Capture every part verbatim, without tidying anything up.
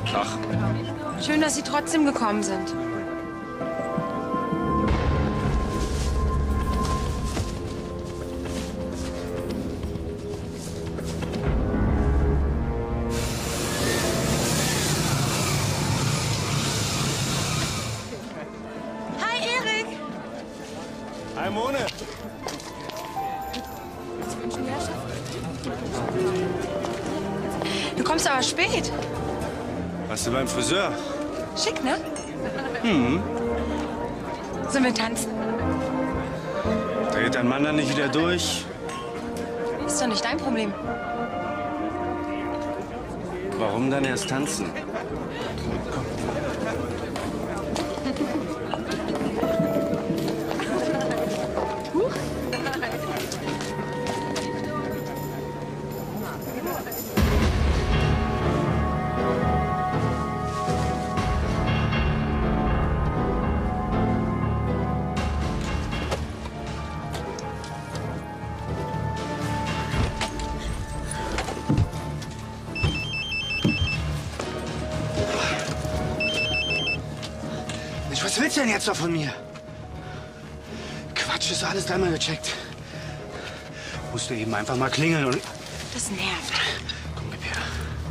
Ach. Schön, dass Sie trotzdem gekommen sind. Hi, Erik. Hi, Mone. Du kommst aber spät. Warst du beim Friseur? Schick, ne? Hm. Sollen wir tanzen? Dreht dein Mann dann nicht wieder durch? Ist doch nicht dein Problem. Warum dann erst tanzen? Was willst du denn jetzt noch von mir? Quatsch, ist alles dreimal gecheckt. Musst du eben einfach mal klingeln und... Das nervt. Komm, gib her.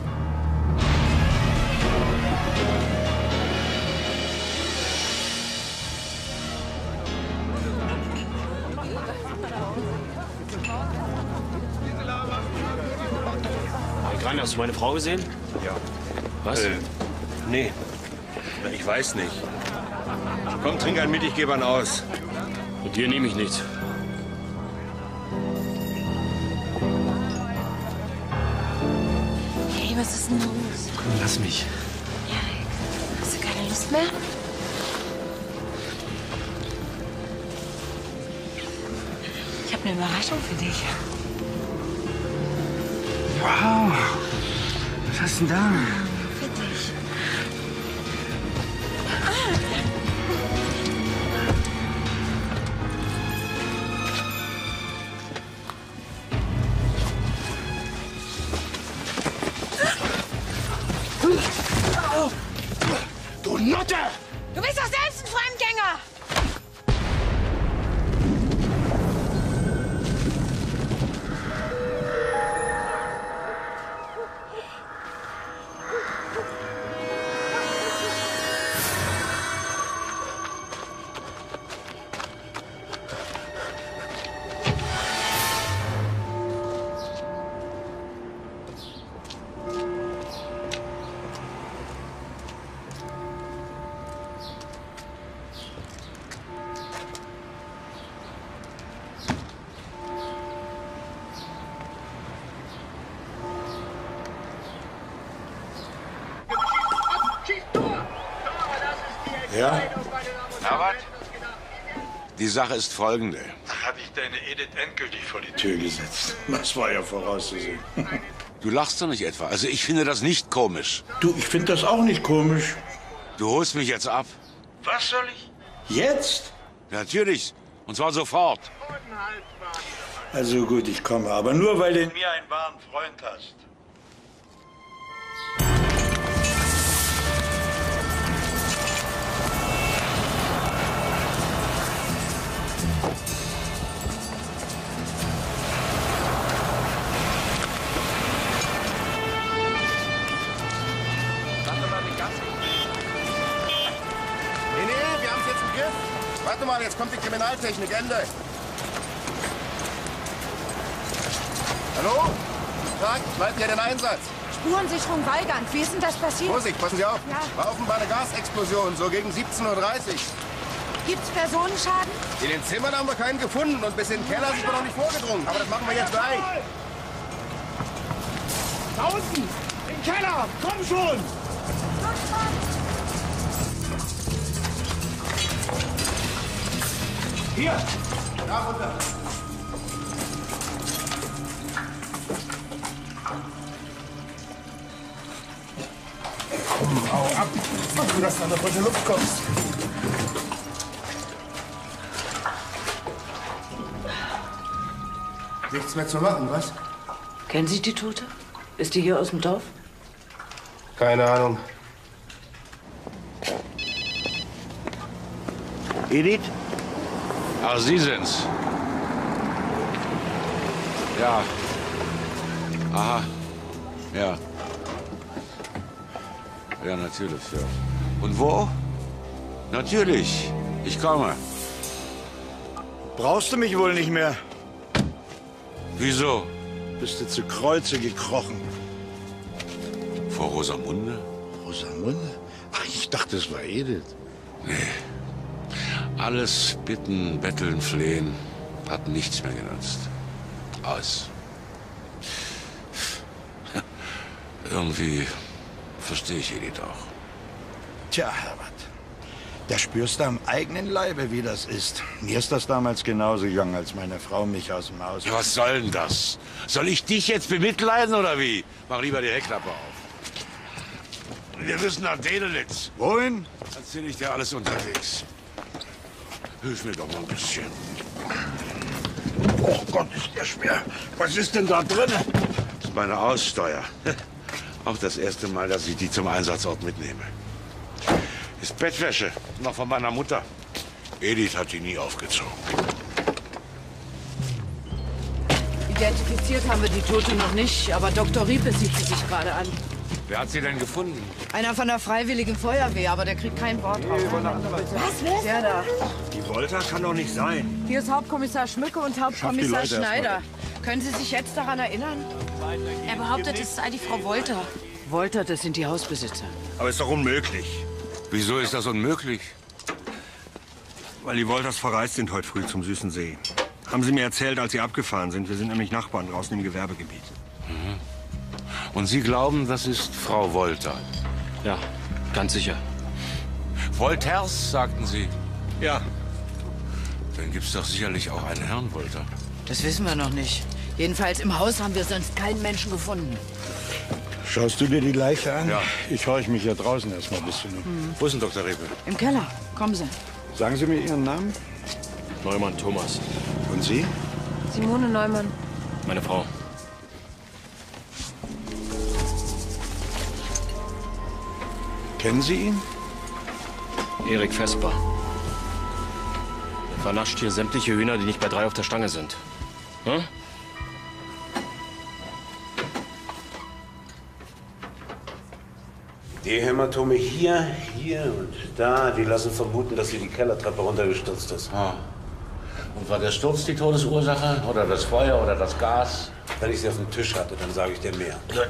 Hey, Gran, hast du meine Frau gesehen? Ja. Was? Äh, nee. Ich weiß nicht. Komm, trink einen mit, ich gebe einen aus. Mit dir nehme ich nichts. Hey, was ist denn los? Komm, lass mich. Erik, hast du keine Lust mehr? Ich habe eine Überraschung für dich. Wow. Was hast du denn da? Für dich. Du Nutte! Du bist doch selbst ein Fremdgänger! Ja? Na was? Die Sache ist folgende. Habe ich deine Edith endgültig vor die Tür gesetzt. Das war ja vorauszusehen. Du lachst doch nicht etwa. Also ich finde das nicht komisch. Du, ich finde das auch nicht komisch. Du holst mich jetzt ab. Was soll ich? Jetzt? Natürlich. Und zwar sofort. Also gut, ich komme. Aber nur, weil du in mir einen wahren Freund hast. Nee, nee, wir haben es jetzt im Griff. Warte mal, jetzt kommt die Kriminaltechnik. Ende. Hallo? Guten Tag, ich leite hier den Einsatz. Spurensicherung Weigand. Wie ist denn das passiert? Vorsicht, passen Sie auf. Ja. War offenbar eine Gasexplosion, so gegen siebzehn Uhr dreißig. Gibt's Personenschaden? In den Zimmern haben wir keinen gefunden und bis in den Keller sind wir noch nicht vorgedrungen. Aber das machen wir jetzt gleich. Da unten! Im Keller! Komm schon! Hier! Da runter! Komm, hau ab! Mach du, dass du an der frische Luft kommst. Nichts mehr zu machen, was? Kennen Sie die Tote? Ist die hier aus dem Dorf? Keine Ahnung. Edith? Ach, Sie sind's. Ja. Aha. Ja. Ja, natürlich, ja. Und wo? Natürlich. Ich komme. Brauchst du mich wohl nicht mehr? Wieso? Bist du zu Kreuze gekrochen? Vor Rosamunde? Rosamunde? Ach, ich dachte, es war Edith. Nee. Alles bitten, betteln, flehen hat nichts mehr genutzt. Aus. Irgendwie verstehe ich Edith auch. Tja, Herbert, da spürst du am eigenen Leibe, wie das ist. Mir ist das damals genauso gegangen, als meine Frau mich aus dem Haus... Ja, was soll denn das? Soll ich dich jetzt bemitleiden oder wie? Mach lieber die Heckklappe auf. Wir müssen nach Dedelitz. Wohin? Erzähl ich dir alles unterwegs. Hilf mir doch mal ein bisschen. Oh Gott, ist der schwer. Was ist denn da drin? Das ist meine Aussteuer. Auch das erste Mal, dass ich die zum Einsatzort mitnehme. Ist Bettwäsche, noch von meiner Mutter. Edith hat die nie aufgezogen. Identifiziert haben wir die Tote noch nicht, aber Doktor Riepe sieht sie sich gerade an. Wer hat sie denn gefunden? Einer von der Freiwilligen Feuerwehr, aber der kriegt kein Wort drauf. Was, wer? Der da. Die Wolter kann doch nicht sein. Hier ist Hauptkommissar Schmücke und Hauptkommissar Schneider. Können Sie sich jetzt daran erinnern? Er behauptet, es sei die Frau Wolter. Wolter, das sind die Hausbesitzer. Aber ist doch unmöglich. Wieso ist das unmöglich? Weil die Wolters verreist sind heute früh zum Süßen See. Haben sie mir erzählt, als sie abgefahren sind. Wir sind nämlich Nachbarn draußen im Gewerbegebiet. Mhm. Und Sie glauben, das ist Frau Wolter? Ja, ganz sicher. Wolters, sagten Sie? Ja. Dann gibt's doch sicherlich auch einen Herrn Wolter. Das wissen wir noch nicht. Jedenfalls im Haus haben wir sonst keinen Menschen gefunden. Schaust du dir die Leiche an? Ja. Ich horche mich hier draußen erstmal ein bisschen um. Hm. Wo ist denn Doktor Repe? Im Keller. Kommen Sie. Sagen Sie mir Ihren Namen? Neumann Thomas. Und Sie? Simone Neumann. Meine Frau. Kennen Sie ihn? Erik Vesper. Er vernascht hier sämtliche Hühner, die nicht bei drei auf der Stange sind. Hm? Die Hämatome hier, hier und da, die lassen vermuten, dass sie die Kellertreppe runtergestürzt ist. Ah. Und war der Sturz die Todesursache? Oder das Feuer oder das Gas? Wenn ich sie auf dem Tisch hatte, dann sage ich dir mehr. Gut.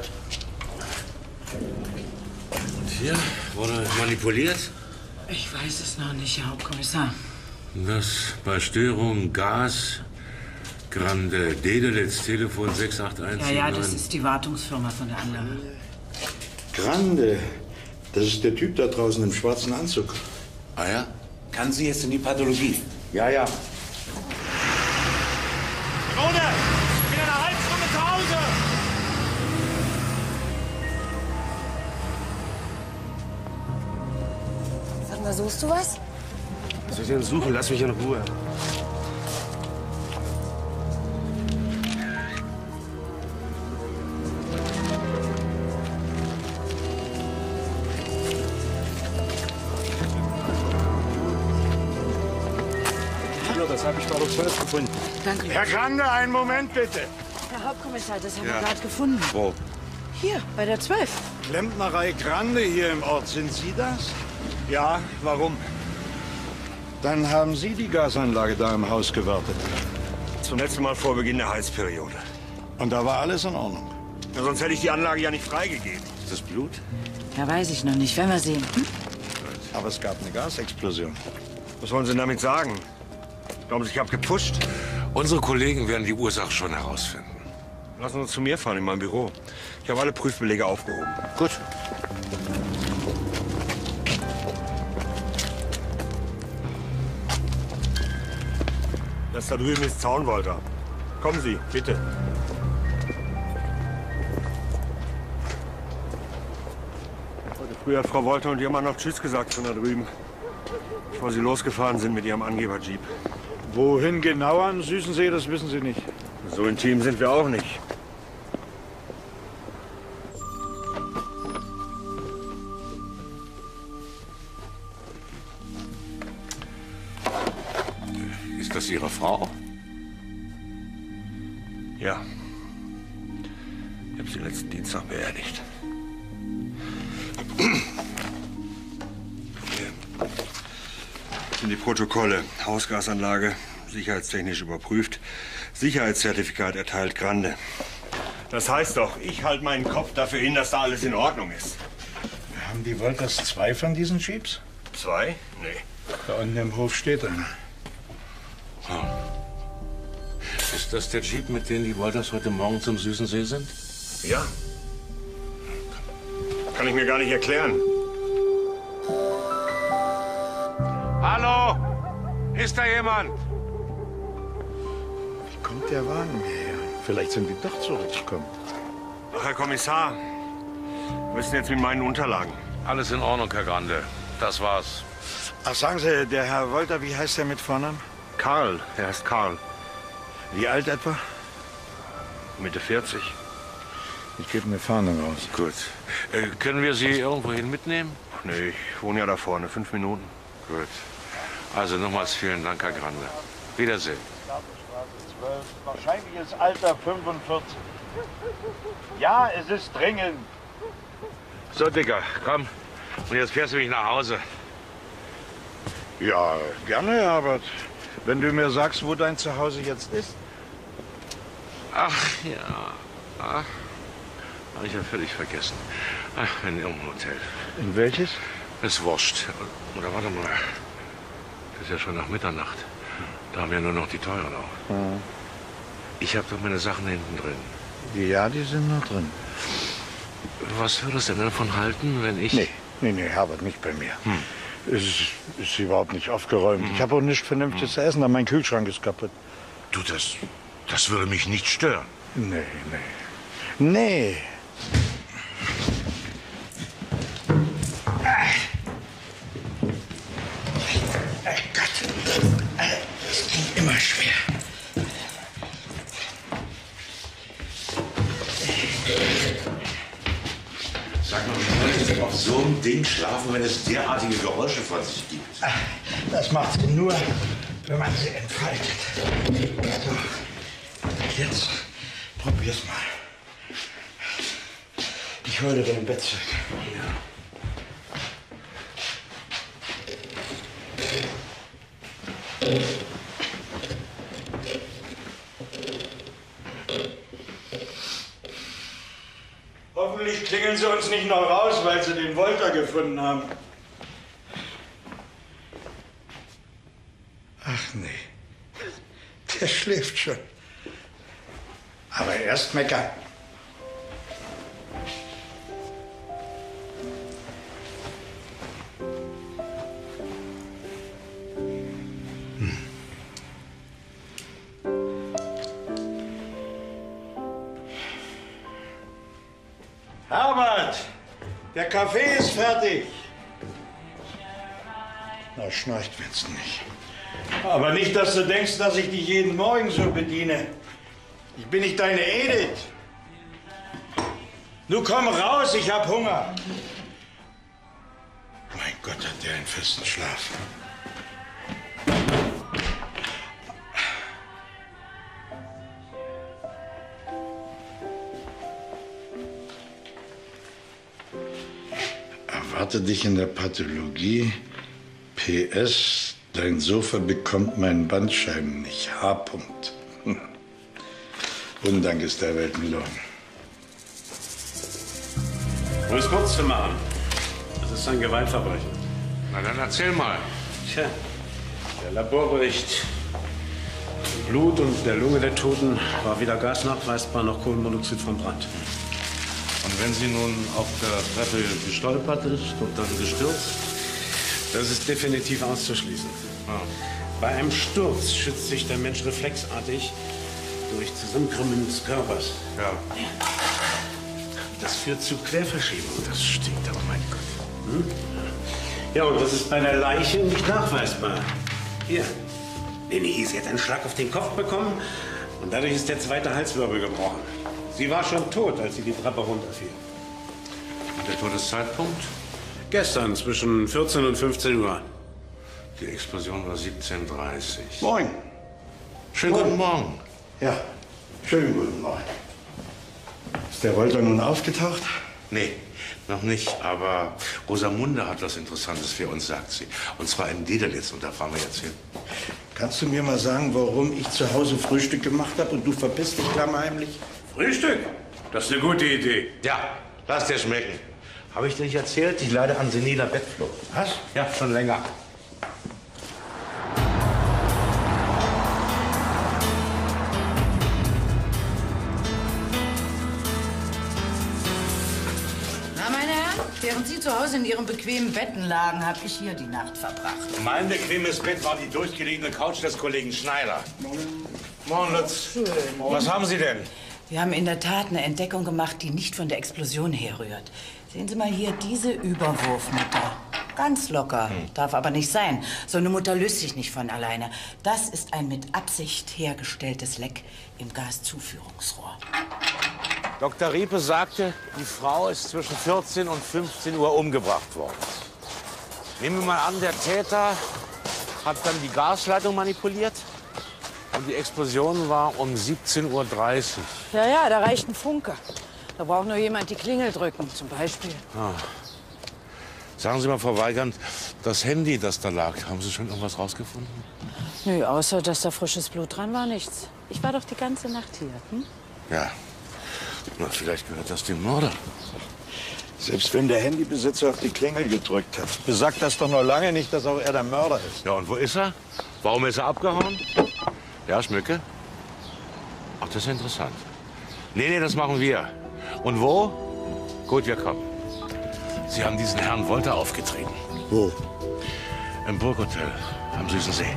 Und hier wurde manipuliert? Ich weiß es noch nicht, Herr Hauptkommissar. Das bei Störung Gas, Grande Dedelitz, Telefon sechs acht eins sieben neun. Ja, ja, das ist die Wartungsfirma von der anderen. Grande. Das ist der Typ da draußen im schwarzen Anzug. Ah ja? Kann sie jetzt in die Pathologie? Ja, ja. Rode! Ich bin in einer halben Stunde zu Hause! Sag mal, suchst du was? Was soll ich denn suchen? Lass mich in Ruhe. Das habe ich bei der zwölf gefunden. Danke. Herr Grande, einen Moment bitte. Herr Hauptkommissar, das haben Ja. wir gerade gefunden. Wo? Hier, bei der zwölf. Klempnerei Grande hier im Ort. Sind Sie das? Ja, warum? Dann haben Sie die Gasanlage da im Haus gewartet. Zum letzten Mal vor Beginn der Heizperiode. Und da war alles in Ordnung. Ja, sonst hätte ich die Anlage ja nicht freigegeben. Ist das Blut? Ja, weiß ich noch nicht. Werden wir sehen. Hm? Aber es gab eine Gasexplosion. Was wollen Sie denn damit sagen? Glauben Sie, ich habe gepusht? Unsere Kollegen werden die Ursache schon herausfinden. Lassen Sie uns zu mir fahren, in mein Büro. Ich habe alle Prüfbelege aufgehoben. Gut. Das da drüben ist Zaunwolter. Kommen Sie, bitte. Heute früh hat Frau Wolter und ihr Mann noch Tschüss gesagt von da drüben. Bevor sie losgefahren sind mit ihrem Angeber-Jeep. Wohin genau an Süßensee, das wissen Sie nicht. So intim sind wir auch nicht. das Ihre Frau? Ja. Ich habe sie letzten Dienstag beerdigt. Hier sind die Protokolle. Hausgasanlage, sicherheitstechnisch überprüft. Sicherheitszertifikat erteilt Grande. Das heißt doch, ich halte meinen Kopf dafür hin, dass da alles in Ordnung ist. Haben die Wolters zwei von diesen Jeeps? Zwei? Nee. Da unten im Hof steht einer. Ist das der Jeep, mit dem die Wolters heute Morgen zum Süßensee sind? Ja. Kann ich mir gar nicht erklären. Hallo? Ist da jemand? Wie kommt der Wagen hierher? Vielleicht sind die doch zurückgekommen. Ach, Herr Kommissar, was ist denn jetzt mit meinen Unterlagen? Alles in Ordnung, Herr Grande. Das war's. Ach, sagen Sie, der Herr Wolter, wie heißt der mit Vornamen? Karl, er heißt Karl. Wie alt etwa? Mitte vierzig. Ich gebe eine Fahndung aus. Gut. Äh, können wir Sie irgendwohin mitnehmen? Ach nee, ich wohne ja da vorne, fünf Minuten. Gut. Also nochmals vielen Dank, Herr Grande. Wiedersehen. Wahrscheinliches Alter fünfundvierzig. Ja, es ist dringend. So, Dicker, komm. Und jetzt fährst du mich nach Hause. Ja, gerne, Herbert. Wenn du mir sagst, wo dein Zuhause jetzt ist. Ach ja. Ach, habe ich ja völlig vergessen. Ach, in irgendeinem Hotel. In welches? Ist wurscht. Oder warte mal. Das ist ja schon nach Mitternacht. Da haben wir nur noch die teuren auch. Hm. Ich habe doch meine Sachen hinten drin. Ja, die sind noch drin. Was würdest du denn davon halten, wenn ich... Nee, nee, nee, Herbert, nicht bei mir. Hm. Es ist, ist überhaupt nicht aufgeräumt. Hm. Ich habe auch nichts Vernünftiges zu essen, aber mein Kühlschrank ist kaputt. Du, das, das würde mich nicht stören. Nee, nee. Nee. Ach Gott, das ging immer schwer. Sag mal, wie soll ich denn auf so einem Ding schlafen, wenn es derartige Geräusche von sich gibt? Das macht sie nur, wenn man sie entfaltet. So, jetzt probier's mal. Ich hole dein Bettzeug. Ja. Hoffentlich klingeln sie uns nicht noch raus, weil sie den Wolter gefunden haben. Ach nee, der schläft schon. Aber erst meckern. Hm. Herbert, der Kaffee ist fertig. Na, schnarcht wird's nicht. Aber nicht, dass du denkst, dass ich dich jeden Morgen so bediene. Ich bin nicht deine Edith. Nun komm raus, ich hab Hunger. Mein Gott, hat der einen festen Schlaf. Erwarte dich in der Pathologie. P S. Dein Sofa bekommt meinen Bandscheiben nicht. H. -Punkt. Undank ist der Weltenlohn. Um es kurz zu machen, das ist ein Gewaltverbrechen. Na dann erzähl mal. Tja, der Laborbericht. Im Blut und der Lunge der Toten war weder Gas nachweisbar noch Kohlenmonoxid vom Brand. Und wenn sie nun auf der Treppe gestolpert ist und dann gestürzt? Das ist definitiv auszuschließen. Ah. Bei einem Sturz schützt sich der Mensch reflexartig durch Zusammenkrümmen des Körpers. Ja. Das führt zu Querverschiebung. Das stinkt aber, mein Gott. Hm? Ja, und das ist bei der Leiche nicht nachweisbar. Hier. Leni sie hat einen Schlag auf den Kopf bekommen und dadurch ist der zweite Halswirbel gebrochen. Sie war schon tot, als sie die Treppe runterfiel. Und der Todeszeitpunkt? Gestern zwischen vierzehn und fünfzehn Uhr. Die Explosion war siebzehn Uhr dreißig. Moin. Schönen guten Morgen. Ja, schönen guten Morgen. Ist der Wolter nun aufgetaucht? Nee, noch nicht. Aber Rosamunde hat was Interessantes für uns, sagt sie. Und zwar in Dederlitz. Und da fahren wir jetzt hin. Kannst du mir mal sagen, warum ich zu Hause Frühstück gemacht habe und du verpisst dich klammheimlich? Frühstück? Das ist eine gute Idee. Ja, lass dir schmecken. Habe ich dir nicht erzählt? Ich leide an seniler Bettflucht. Was? Ja, schon länger. Na, meine Herren, während Sie zu Hause in Ihren bequemen Betten lagen, habe ich hier die Nacht verbracht. Mein bequemes Bett war die durchgelegene Couch des Kollegen Schneider. Morgen, Lutz. Schön. Was haben Sie denn? Wir haben in der Tat eine Entdeckung gemacht, die nicht von der Explosion herrührt. Sehen Sie mal hier diese Überwurfmutter. Ganz locker. Hm. Darf aber nicht sein. So eine Mutter löst sich nicht von alleine. Das ist ein mit Absicht hergestelltes Leck im Gaszuführungsrohr. Doktor Riepe sagte, die Frau ist zwischen vierzehn und fünfzehn Uhr umgebracht worden. Nehmen wir mal an, der Täter hat dann die Gasleitung manipuliert. Und die Explosion war um siebzehn Uhr dreißig. Ja, ja, da reicht ein Funke. Da braucht nur jemand die Klingel drücken, zum Beispiel. Ah. Sagen Sie mal, Frau Weigand, das Handy, das da lag, haben Sie schon irgendwas rausgefunden? Nö, außer dass da frisches Blut dran war, nichts. Ich war doch die ganze Nacht hier. Hm? Ja. Na, vielleicht gehört das dem Mörder. Selbst wenn der Handybesitzer auf die Klingel gedrückt hat, besagt das doch noch lange nicht, dass auch er der Mörder ist. Ja, und wo ist er? Warum ist er abgehauen? Ja, Schmücke? Ach, das ist interessant. Nee, nee, das machen wir. Und wo? Gut, wir kommen. Sie haben diesen Herrn Wolter aufgetrieben. Wo? Im Burghotel am Süßen See.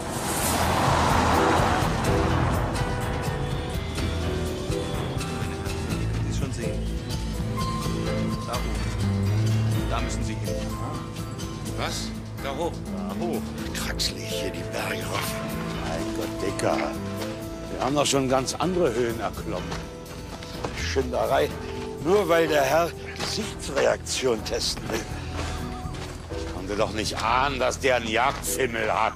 Sie schon sehen. Da hoch. Da müssen Sie hin. Was? Da hoch? Da hoch. Kraxel ich hier die Berge rauf. Mein Gott, Dicker. Wir haben doch schon ganz andere Höhen erklommen. Schinderei. Nur weil der Herr Gesichtsreaktion testen will. Ich konnte doch nicht ahnen, dass der einen Jagdfimmel hat.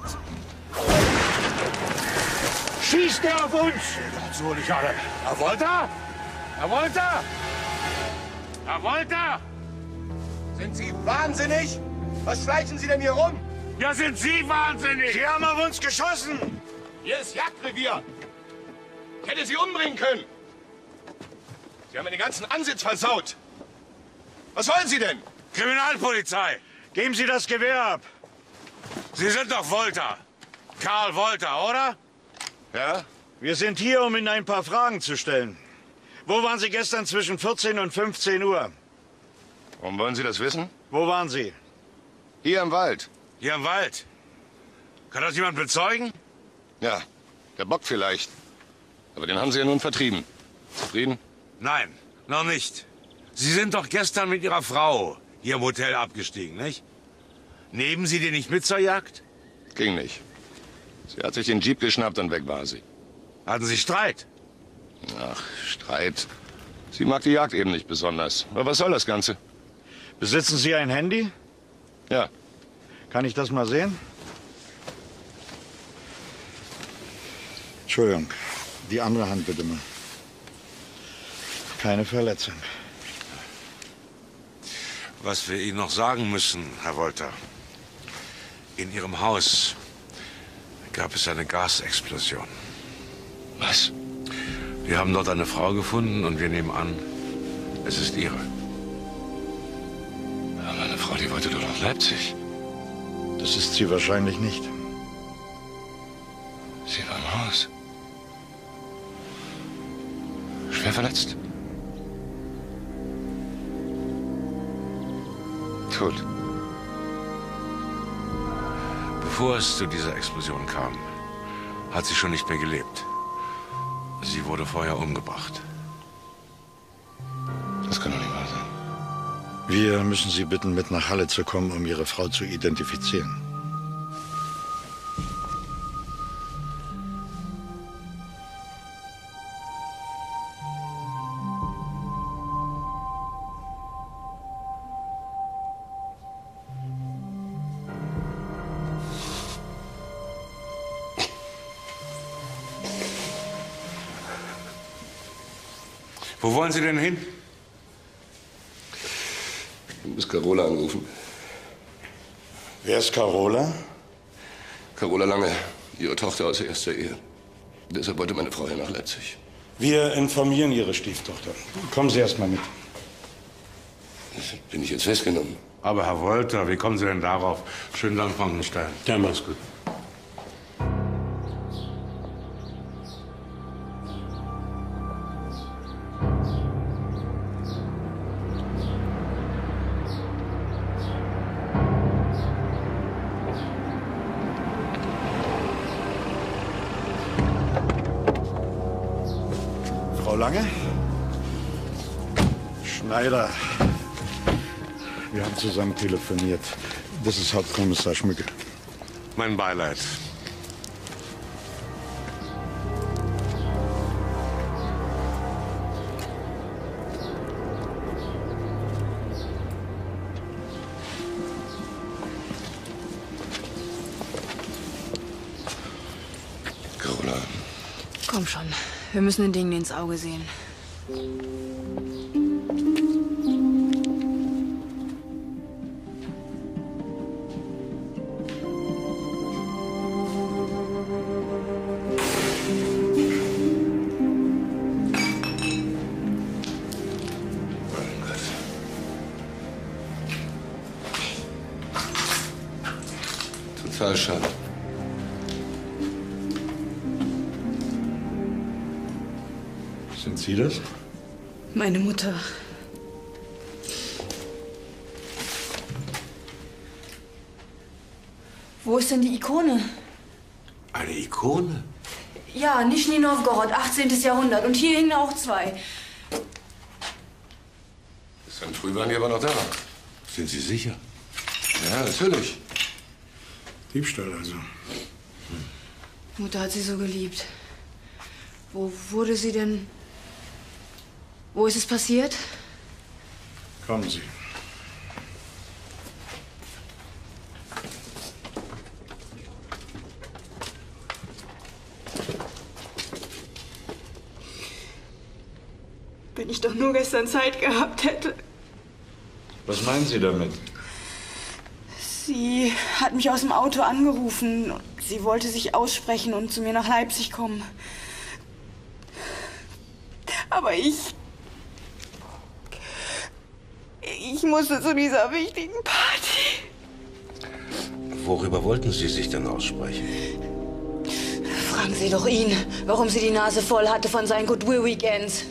Schießt er auf uns! So, ich alle. Herr Wolter? Herr Wolter? Herr Wolter? Sind Sie wahnsinnig? Was schleichen Sie denn hier rum? Ja, sind Sie wahnsinnig? Sie haben auf uns geschossen! Hier ist Jagdrevier. Ich hätte Sie umbringen können. Sie haben mir den ganzen Ansitz versaut. Was wollen Sie denn? Kriminalpolizei. Geben Sie das Gewehr ab! Sie sind doch Wolter. Karl Wolter, oder? Ja? Wir sind hier, um Ihnen ein paar Fragen zu stellen. Wo waren Sie gestern zwischen vierzehn und fünfzehn Uhr? Warum wollen Sie das wissen? Wo waren Sie? Hier im Wald. Hier im Wald. Kann das jemand bezeugen? Ja, der Bock vielleicht. Aber den haben Sie ja nun vertrieben. Zufrieden? Nein, noch nicht. Sie sind doch gestern mit Ihrer Frau hier im Hotel abgestiegen, nicht? Nehmen Sie den nicht mit zur Jagd? Ging nicht. Sie hat sich den Jeep geschnappt und weg war sie. Hatten Sie Streit? Ach, Streit. Sie mag die Jagd eben nicht besonders. Aber was soll das Ganze? Besitzen Sie ein Handy? Ja. Kann ich das mal sehen? Entschuldigung, die andere Hand bitte mal. Keine Verletzung. Was wir Ihnen noch sagen müssen, Herr Wolter. In Ihrem Haus gab es eine Gasexplosion. Was? Wir haben dort eine Frau gefunden und wir nehmen an, es ist Ihre. Ja, meine Frau, die wollte doch nach Leipzig. Das ist sie wahrscheinlich nicht. Sie war im Haus. Schwer verletzt. Tot. Bevor es zu dieser Explosion kam, hat sie schon nicht mehr gelebt. Sie wurde vorher umgebracht. Das kann doch nicht wahr sein. Wir müssen Sie bitten, mit nach Halle zu kommen, um Ihre Frau zu identifizieren. Wo wollen Sie denn hin? Ich muss Carola anrufen. Wer ist Carola? Carola Lange, Ihre Tochter aus erster Ehe. Deshalb wollte meine Frau hier nach Leipzig. Wir informieren Ihre Stieftochter. Kommen Sie erst mal mit. Bin ich jetzt festgenommen? Aber Herr Wolter, wie kommen Sie denn darauf? Schönen Dank, Frankenstein. Ja, mach's gut. Frau Lange? Schneider. Wir haben zusammen telefoniert. Das ist Hauptkommissar Schmücke. Mein Beileid. Carola. Komm schon, wir müssen den Dingen ins Auge sehen. Total schade. Sind Sie das? Meine Mutter. Wo ist denn die Ikone? Eine Ikone? Ja, Nischni Nowgorod, achtzehntes Jahrhundert. Und hier hingen auch zwei. Sein Früh waren die aber noch da. Sind Sie sicher? Ja, natürlich. Diebstahl also. Mutter hat sie so geliebt. Wo wurde sie denn... Wo ist es passiert? Kommen Sie. Wenn ich doch nur gestern Zeit gehabt hätte. Was meinen Sie damit? Sie hat mich aus dem Auto angerufen. Sie wollte sich aussprechen und zu mir nach Leipzig kommen. Aber ich... Ich musste zu dieser wichtigen Party. Worüber wollten Sie sich denn aussprechen? Fragen Sie doch ihn, warum sie die Nase voll hatte von seinen Goodwill-Weekends.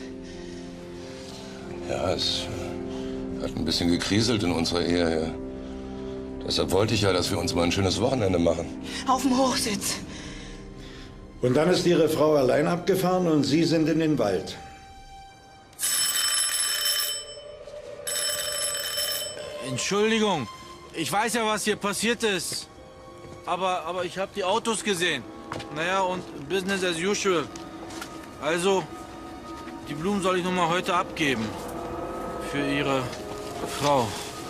Ja, es äh, hat ein bisschen gekriselt in unserer Ehe. Ja. Deshalb wollte ich ja, dass wir uns mal ein schönes Wochenende machen. Auf dem Hochsitz. Und dann ist Ihre Frau allein abgefahren und Sie sind in den Wald. Entschuldigung, ich weiß ja, was hier passiert ist. Aber, aber ich habe die Autos gesehen. Naja, und Business as usual. Also, die Blumen soll ich noch mal heute abgeben. Für Ihre Frau.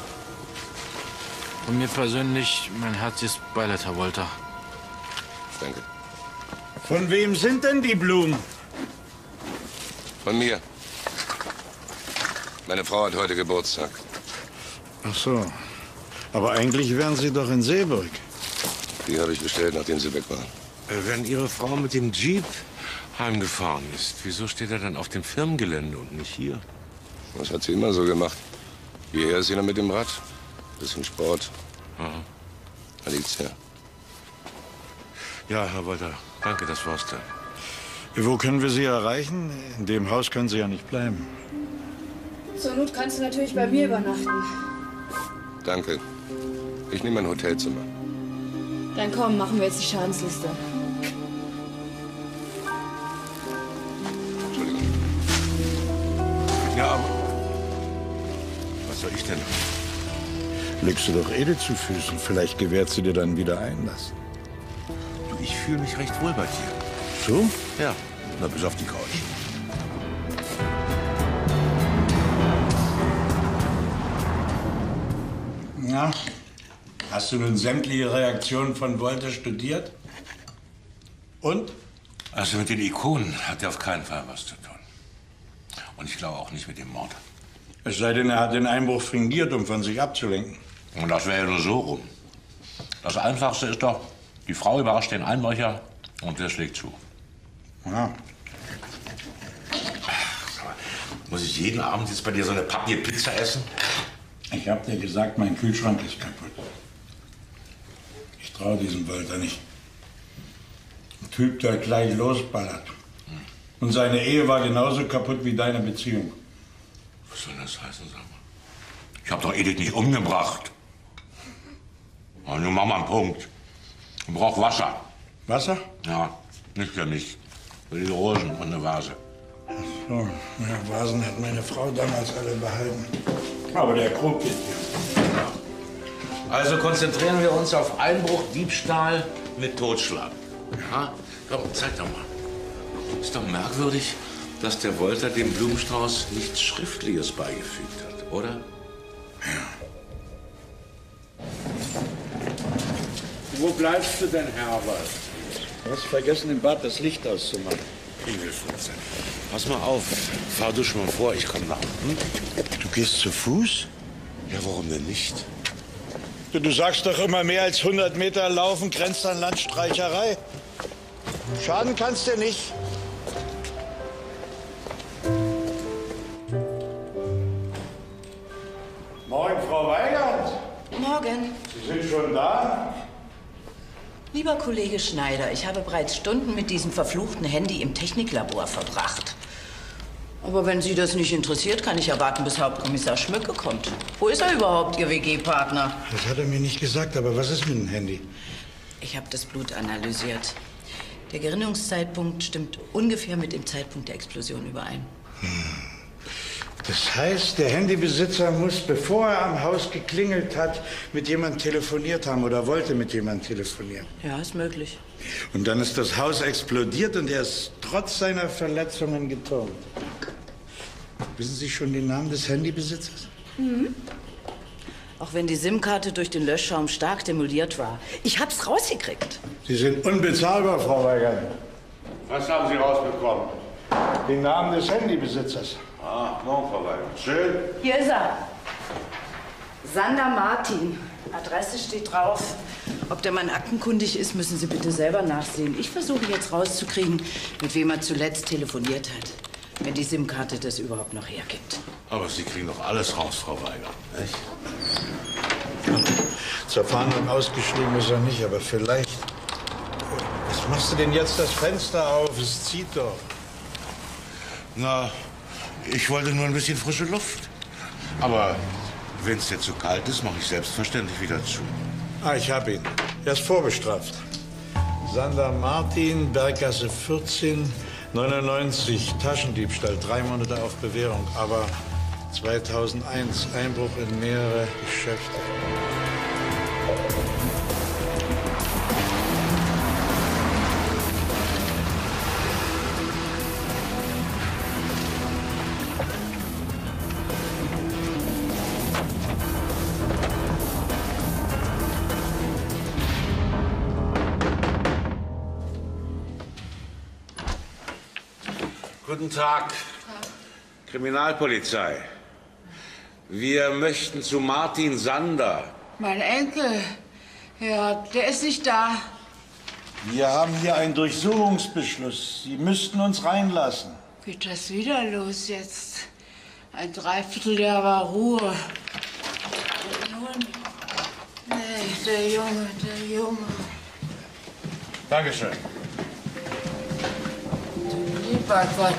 Und mir persönlich mein herzliches Beileid, Herr Wolter. Danke. Von wem sind denn die Blumen? Von mir. Meine Frau hat heute Geburtstag. Ach so. Aber eigentlich wären Sie doch in Seeburg. Die habe ich bestellt, nachdem sie weg waren. Äh, wenn Ihre Frau mit dem Jeep heimgefahren ist, wieso steht er dann auf dem Firmengelände und nicht hier? Das hat sie immer so gemacht. Hierher ist sie dann mit dem Rad. Bisschen Sport. Aha. Da liegt's ja. Ja, Herr Wolter, danke, das war's dann. Wo können wir Sie erreichen? In dem Haus können Sie ja nicht bleiben. Zur Not kannst du natürlich bei mir übernachten. Danke. Ich nehme ein Hotelzimmer. Dann komm, machen wir jetzt die Schadensliste. Entschuldigung. Ja, aber... Was soll ich denn? Legst du doch Edith zu Füßen. Vielleicht gewährt sie dir dann wieder Einlass. Du, ich fühle mich recht wohl bei dir. So? Ja, na, bis auf die Couch. Ja. Hast du nun sämtliche Reaktionen von Wolter studiert? Und? Also mit den Ikonen hat er auf keinen Fall was zu tun. Und ich glaube auch nicht mit dem Mord. Es sei denn, er hat den Einbruch fingiert, um von sich abzulenken. Und das wäre ja nur so rum. Das Einfachste ist doch, die Frau überrascht den Einbrecher und der schlägt zu. Ja. Muss ich jeden Abend jetzt bei dir so eine Papierpizza essen? Ich hab dir gesagt, mein Kühlschrank ist kaputt. Ich traue diesem Walter nicht. Ein Typ, der gleich losballert. Und seine Ehe war genauso kaputt wie deine Beziehung. Was soll das heißen, sag mal? Ich hab doch Edith nicht umgebracht. Aber nun mach mal einen Punkt. Ich brauch Wasser. Wasser? Ja, nicht für mich. Für die Rosen und eine Vase. Ach so, ja, Vasen hat meine Frau damals alle behalten. Aber der Krug geht hier. Also konzentrieren wir uns auf Einbruch, Diebstahl mit Totschlag. Ja? Komm, zeig doch mal. Ist doch merkwürdig, dass der Wolter dem Blumenstrauß nichts Schriftliches beigefügt hat, oder? Ja. Wo bleibst du denn, Herbert? Du hast vergessen, im Bad das Licht auszumachen. Engelfurze. Pass mal auf. Fahr du schon mal vor, ich komm nach. Hm? Du gehst zu Fuß? Ja, warum denn nicht? Du, du sagst doch immer, mehr als hundert Meter laufen grenzt an Landstreicherei. Schaden kannst du nicht. Moin, Frau Weigand. Morgen. Sie sind schon da? Lieber Kollege Schneider, ich habe bereits Stunden mit diesem verfluchten Handy im Techniklabor verbracht. Aber wenn Sie das nicht interessiert, kann ich ja warten, bis Hauptkommissar Schmücke kommt. Wo ist er überhaupt, Ihr W G-Partner? Das hat er mir nicht gesagt, aber was ist mit dem Handy? Ich habe das Blut analysiert. Der Gerinnungszeitpunkt stimmt ungefähr mit dem Zeitpunkt der Explosion überein. Hm. Das heißt, der Handybesitzer muss, bevor er am Haus geklingelt hat, mit jemandem telefoniert haben oder wollte mit jemandem telefonieren. Ja, ist möglich. Und dann ist das Haus explodiert und er ist trotz seiner Verletzungen geturnt. Wissen Sie schon den Namen des Handybesitzers? Mhm. Auch wenn die SIM-Karte durch den Löschschaum stark demoliert war. Ich hab's rausgekriegt. Sie sind unbezahlbar, Frau Weigand. Was haben Sie rausbekommen? Den Namen des Handybesitzers. Ah, morgen, Frau Weigand. Schön. Hier ist er. Sander Martin. Adresse steht drauf. Ob der Mann aktenkundig ist, müssen Sie bitte selber nachsehen. Ich versuche jetzt rauszukriegen, mit wem er zuletzt telefoniert hat. Wenn die SIM-Karte das überhaupt noch hergibt. Aber Sie kriegen doch alles raus, Frau Weigand. Nicht? Zur Fahndung ausgeschrieben ist er nicht, aber vielleicht... Was machst du denn jetzt das Fenster auf? Es zieht doch. Na, ich wollte nur ein bisschen frische Luft. Aber wenn es jetzt zu kalt ist, mache ich selbstverständlich wieder zu. Ah, ich hab ihn. Er ist vorbestraft. Sander Martin, Berggasse vierzehn, neunundneunzig, Taschendiebstahl, drei Monate auf Bewährung. Aber zweitausendeins, Einbruch in mehrere Geschäfte. Guten Tag. Kriminalpolizei. Wir möchten zu Martin Sander. Mein Enkel. Ja, der ist nicht da. Wir haben hier einen Durchsuchungsbeschluss. Sie müssten uns reinlassen. Geht das wieder los jetzt? Ein Dreivierteljahr war Ruhe. Nun, nee, der Junge, der Junge. Dankeschön. Lieber Gott.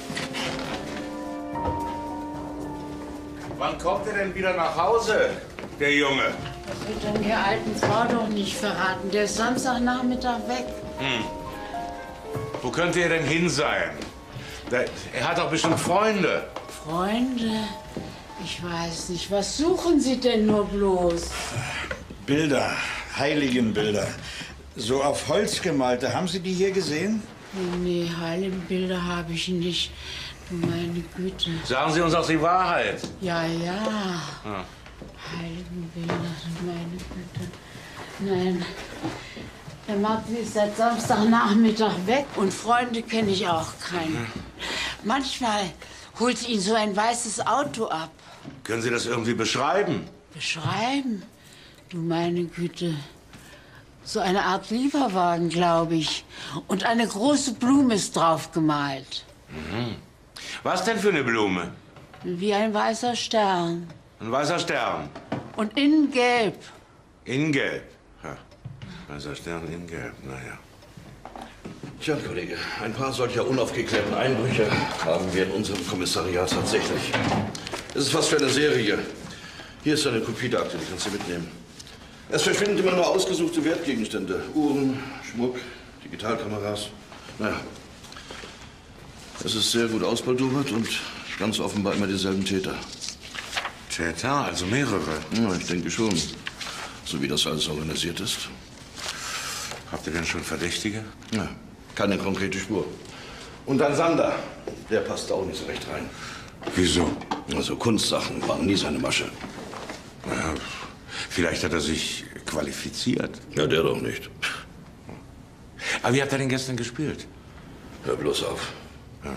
Wann kommt er denn wieder nach Hause, der Junge? Das wird dann der alten Frau doch nicht verraten. Der ist Samstagnachmittag weg. Hm. Wo könnte er denn hin sein? Der, er hat doch bestimmt Freunde. Freunde? Ich weiß nicht. Was suchen Sie denn nur bloß? Bilder, Heiligenbilder. So auf Holz gemalte. Haben Sie die hier gesehen? Nee, Heiligenbilder habe ich nicht. Du meine Güte. Sagen Sie uns auch die Wahrheit. Ja, ja. Ah. Heiligenbilder, meine Güte. Nein. Der Martin ist seit Samstagnachmittag weg und Freunde kenne ich auch keine. Manchmal holt ihn so ein weißes Auto ab. Können Sie das irgendwie beschreiben? Beschreiben? Du meine Güte. So eine Art Lieferwagen, glaube ich. Und eine große Blume ist drauf gemalt. Mhm. Was denn für eine Blume? Wie ein weißer Stern. Ein weißer Stern. Und innen gelb. In gelb. Ja. Weißer Stern in gelb, naja. Tja, Kollege, ein paar solcher unaufgeklärten Einbrüche haben wir in unserem Kommissariat tatsächlich. Es ist fast für eine Serie. Hier ist eine Kopie der Akte, die kannst du mitnehmen. Es verschwinden immer nur ausgesuchte Wertgegenstände. Uhren, Schmuck, Digitalkameras. Naja, es ist sehr gut ausbaldowert und ganz offenbar immer dieselben Täter. Täter? Also mehrere? Ja, ich denke schon. So wie das alles organisiert ist. Habt ihr denn schon Verdächtige? Ja, keine konkrete Spur. Und dann Sander. Der passt auch nicht so recht rein. Wieso? Also Kunstsachen waren nie seine Masche. Ja, vielleicht hat er sich qualifiziert. Ja, der doch nicht. Aber wie hat er denn gestern gespielt? Hör bloß auf. Ja.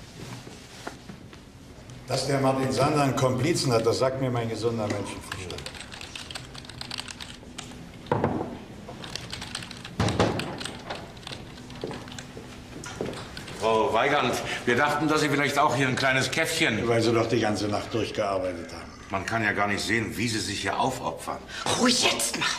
Dass der Martin Sander einen Komplizen hat, das sagt mir mein gesunder Menschenverstand. Frau Weigand, wir dachten, dass Sie vielleicht auch hier ein kleines Käffchen... Weil Sie doch die ganze Nacht durchgearbeitet haben. Man kann ja gar nicht sehen, wie Sie sich hier aufopfern. Ruhig jetzt mal.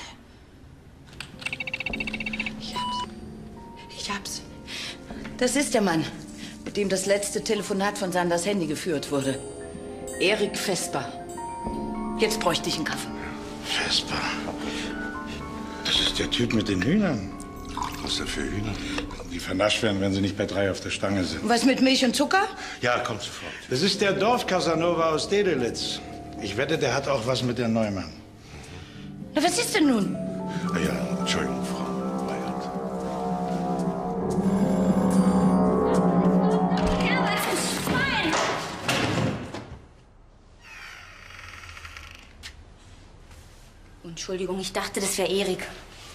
Ich hab's. Ich hab's. Das ist der Mann, mit dem das letzte Telefonat von Sanders Handy geführt wurde. Erik Vesper. Jetzt bräuchte ich einen Kaffee. Vesper. Das ist der Typ mit den Hühnern. Was ist da für Hühner? Die vernascht werden, wenn sie nicht bei drei auf der Stange sind. Was mit Milch und Zucker? Ja, kommt sofort. Das ist der Dorf-Casanova aus Dedelitz. Ich wette, der hat auch was mit der Neumann. Na, was ist denn nun? Ah ja, Entschuldigung, Frau Weigand. Ja, was ist Schwein? Entschuldigung, ich dachte, das wäre Erik.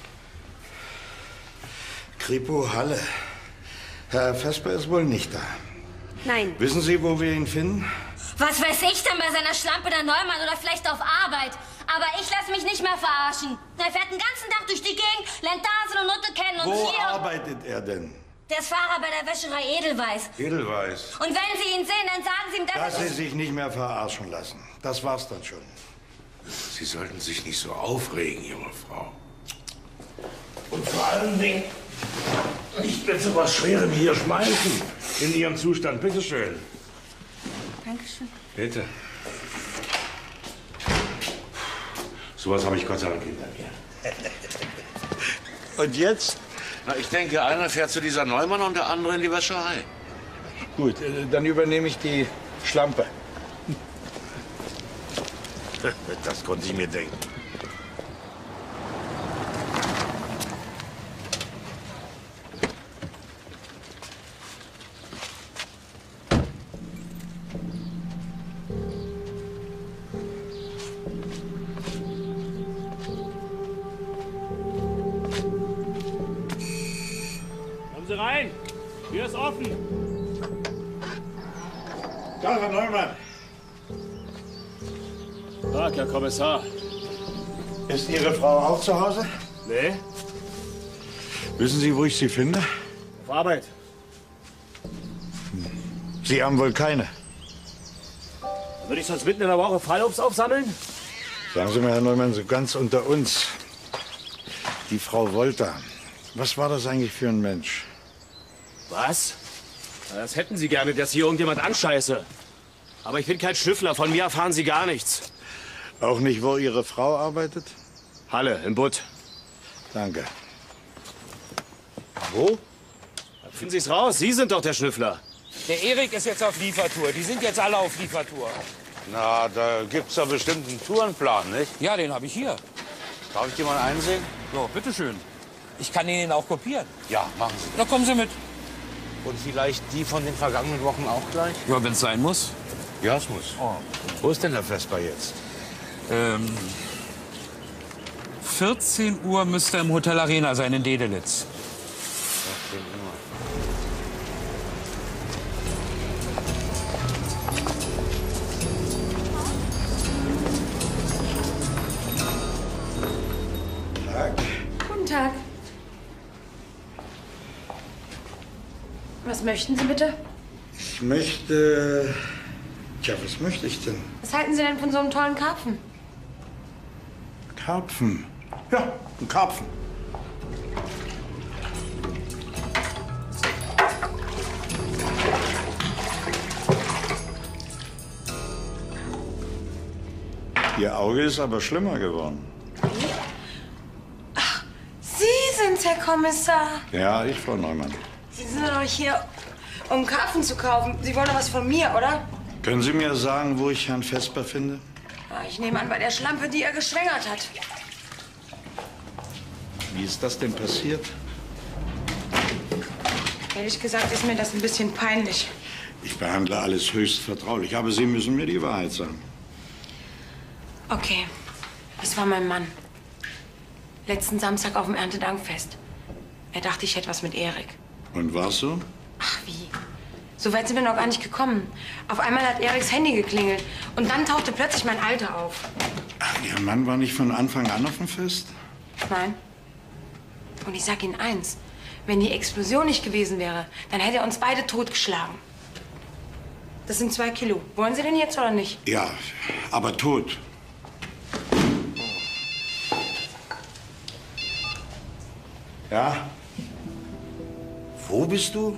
Kripo Halle. Herr Vesper ist wohl nicht da. Nein. Wissen Sie, wo wir ihn finden? Was weiß ich denn bei seiner Schlampe der Neumann oder vielleicht auf Arbeit? Aber ich lasse mich nicht mehr verarschen. Er fährt den ganzen Tag durch die Gegend, lernt Dasel und Nutte kennen und Wo hier... arbeitet er denn? Der ist Fahrer bei der Wäscherei Edelweiß. Edelweiß. Und wenn Sie ihn sehen, dann sagen Sie ihm, dass... Dass Sie sich nicht mehr verarschen lassen. Das war's dann schon. Sie sollten sich nicht so aufregen, junge Frau. Und vor allen Dingen nicht mit so was Schwerem hier schmeißen. In Ihrem Zustand. Bitte schön. Dankeschön. Bitte. Sowas habe ich Gott sei Dank hinter mir. Und jetzt? Na, ich denke, einer fährt zu dieser Neumann und der andere in die Wäscherei. Gut, äh, dann übernehme ich die Schlampe. Das konnte ich mir denken. Kommen Sie rein. Tür ist offen. Tag, Herr Neumann. Tag, Herr Kommissar. Ist Ihre Frau auch zu Hause? Nee, Wissen Sie, wo ich sie finde? auf Arbeit. Sie haben wohl keine. Würde ich sonst mitten in der Woche Fallobst aufsammeln? Sagen Sie mir, Herr Neumann, so ganz unter uns. Die Frau Wolter. Was war das eigentlich für ein Mensch? Was? Na, das hätten Sie gerne, dass hier irgendjemand anscheiße. Aber ich bin kein Schnüffler. Von mir erfahren Sie gar nichts. Auch nicht, wo Ihre Frau arbeitet? Halle, im Butt. Danke. Wo? Finden Sie es raus. Sie sind doch der Schnüffler. Der Erik ist jetzt auf Liefertour. Die sind jetzt alle auf Liefertour. Na, da gibt's doch bestimmt einen Tourenplan, nicht? Ja, den habe ich hier. Darf ich dir mal einsehen? So, bitteschön. Ich kann Ihnen auch kopieren. Ja, machen Sie. Na, kommen Sie mit. Und vielleicht die von den vergangenen Wochen auch gleich? Ja, wenn es sein muss. Ja, es muss. Oh. Wo ist denn der Vesper jetzt? Ähm, vierzehn Uhr müsste er im Hotel Arena sein in Dedelitz. vierzehn Uhr. Tag. Was möchten Sie bitte? Ich möchte... Tja, was möchte ich denn? Was halten Sie denn von so einem tollen Karpfen? Karpfen. Ja, ein Karpfen. Ihr Auge ist aber schlimmer geworden. Ach, Sie sind's, Herr Kommissar. Ja, ich, Frau Neumann. Sie sind doch hier, um Karpfen zu kaufen. Sie wollen doch was von mir, oder? Können Sie mir sagen, wo ich Herrn Vesper finde? Ja, ich nehme an, bei der Schlampe, die er geschwängert hat. Wie ist das denn passiert? Ehrlich gesagt ist mir das ein bisschen peinlich. Ich behandle alles höchst vertraulich, aber Sie müssen mir die Wahrheit sagen. Okay, es war mein Mann. Letzten Samstag auf dem Erntedankfest. Er dachte, ich hätte was mit Erik. Und war's so? Ach, wie? So weit sind wir noch gar nicht gekommen. Auf einmal hat Eriks Handy geklingelt. Und dann tauchte plötzlich mein Alter auf. Ach, Ihr Mann war nicht von Anfang an auf dem Fest? Nein. Und ich sag Ihnen eins. Wenn die Explosion nicht gewesen wäre, dann hätte er uns beide totgeschlagen. Das sind zwei Kilo. Wollen Sie denn jetzt oder nicht? Ja, aber tot. Ja? Wo bist du?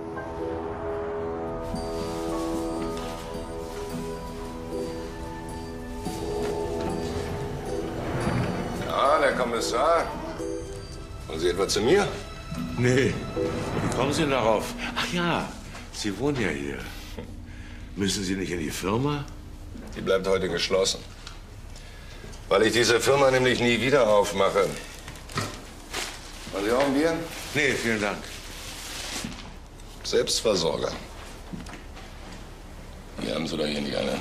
Ja, der Kommissar. Wollen Sie etwa zu mir? Nee. Wie kommen Sie denn darauf? Ach ja, Sie wohnen ja hier. Müssen Sie nicht in die Firma? Die bleibt heute geschlossen. Weil ich diese Firma nämlich nie wieder aufmache. Wollen Sie auch ein Bier? Nee, vielen Dank. Selbstversorger. Wir haben so da hier nicht eine.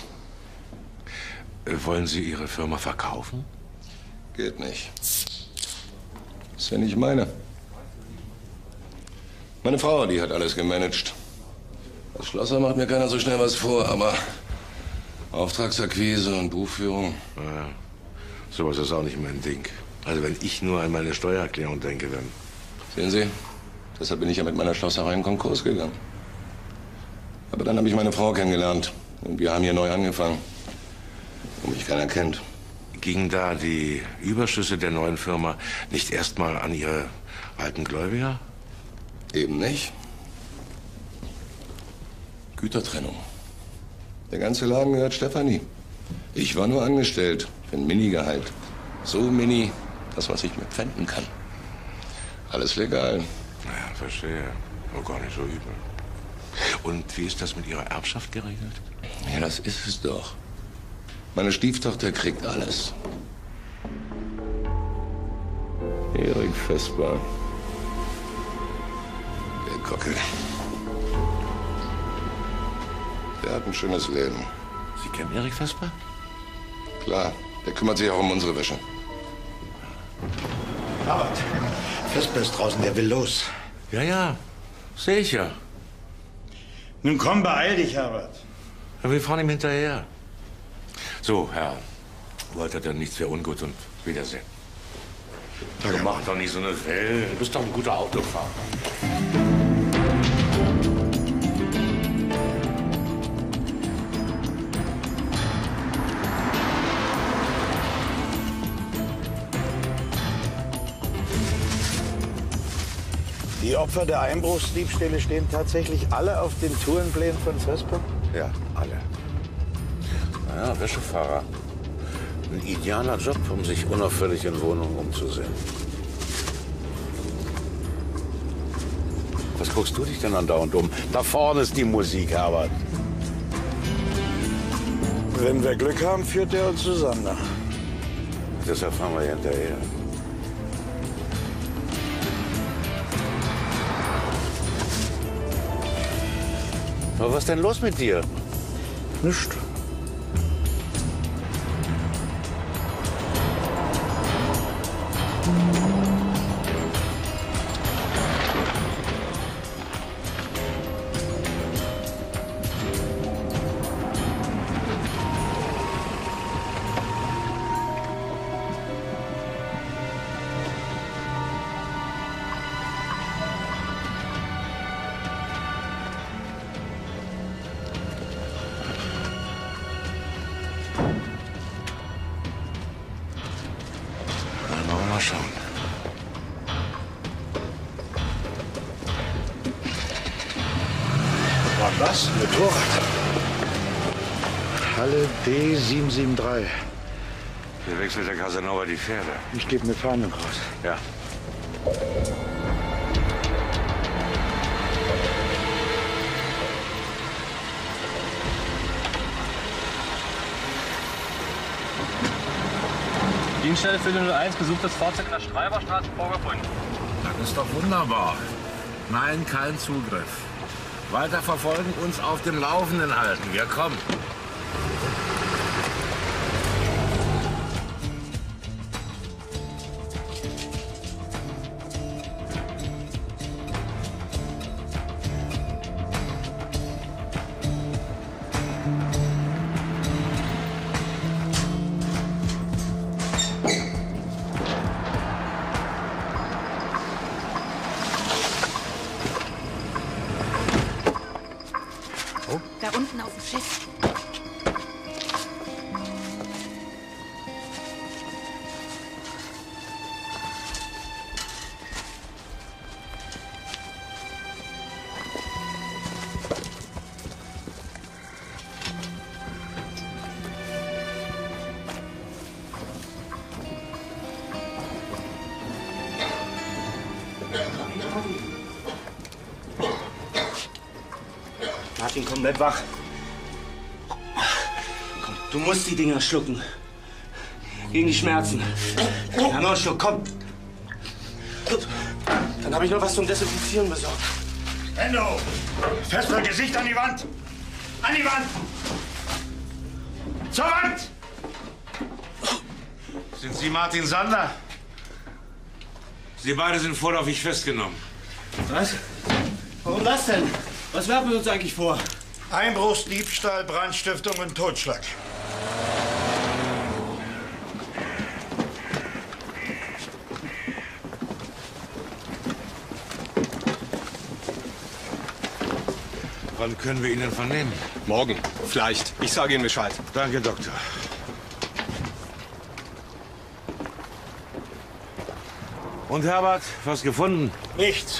Äh, wollen Sie Ihre Firma verkaufen? Geht nicht. Ist ja nicht meine. Meine Frau, die hat alles gemanagt. Als Schlosser macht mir keiner so schnell was vor, aber Auftragsakquise und Buchführung. Ja, sowas ist auch nicht mein Ding. Also wenn ich nur an meine Steuererklärung denke, dann... Sehen Sie, deshalb bin ich ja mit meiner Schlosserei in Konkurs gegangen. Aber dann habe ich meine Frau kennengelernt und wir haben hier neu angefangen, wo mich keiner kennt. Gingen da die Überschüsse der neuen Firma nicht erstmal an Ihre alten Gläubiger? Eben nicht. Gütertrennung. Der ganze Laden gehört Stefanie. Ich war nur angestellt für ein Minigehalt. So mini, das, was ich mir pfänden kann. Alles legal. Ja, verstehe. Oh, gar nicht so übel. Und wie ist das mit Ihrer Erbschaft geregelt? Ja, das ist es doch. Meine Stieftochter kriegt alles. Erik Vesper. Der Gockel. Der hat ein schönes Leben. Sie kennen Erik Vesper? Klar, der kümmert sich auch um unsere Wäsche. Herbert, Vesper ist draußen, der will los. Ja, ja, sehe ich ja. Nun komm, beeil dich, Herbert. Ja, wir fahren ihm hinterher. So, Herr Walter, dann nichts für ungut und Wiedersehen. Du mach doch nicht so eine Welle. Du bist doch ein guter Autofahrer. Die Opfer der Einbruchsdiebstähle stehen tatsächlich alle auf den Tourenplänen von Vesper? Ja, alle. Naja, Wäschefahrer. Ein idealer Job, um sich unauffällig in Wohnungen umzusehen. Was guckst du dich denn andauernd um? Da vorne ist die Musik, Herbert. Wenn wir Glück haben, führt er uns zu Sander. Deshalb fahren wir hinterher. Aber was ist denn los mit dir? Nichts. schauen. War das? Ein Motorrad. Halle D sieben sieben drei. Hier wechselt der Casanova die Pferde. Ich gebe eine Fahndung raus. Ja. Dienststelle für null eins, gesuchtes Fahrzeug in der Streiberstraße vorgefunden. Das ist doch wunderbar. Nein, kein Zugriff. Weiter verfolgen, uns auf dem Laufenden halten. Wir kommen. Da unten auf dem Schiff. Martin, komm, bleib wach. Komm, du musst die Dinger schlucken. Gegen die Schmerzen. Ja, noch einen Schluck, komm. Gut. Dann habe ich noch was zum Desinfizieren besorgt. Endo! Fester Gesicht an die Wand! An die Wand! Zur Wand! Sind Sie Martin Sander? Sie beide sind vorläufig festgenommen. Was? Warum das denn? Was werfen wir uns eigentlich vor? Einbruchsdiebstahl, Brandstiftung und Totschlag. Wann können wir ihn denn vernehmen? Morgen. Vielleicht. Ich sage Ihnen Bescheid. Danke, Doktor. Und Herbert, was gefunden? Nichts.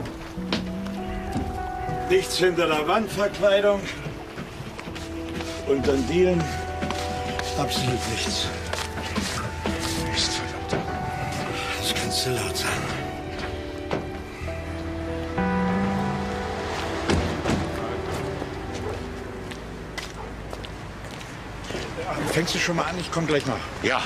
Nichts hinter der Wandverkleidung. Und an Dielen absolut nichts. Mist, verdammt. Das kannst du laut sagen. Ja, fängst du schon mal an? Ich komm gleich nach. Ja.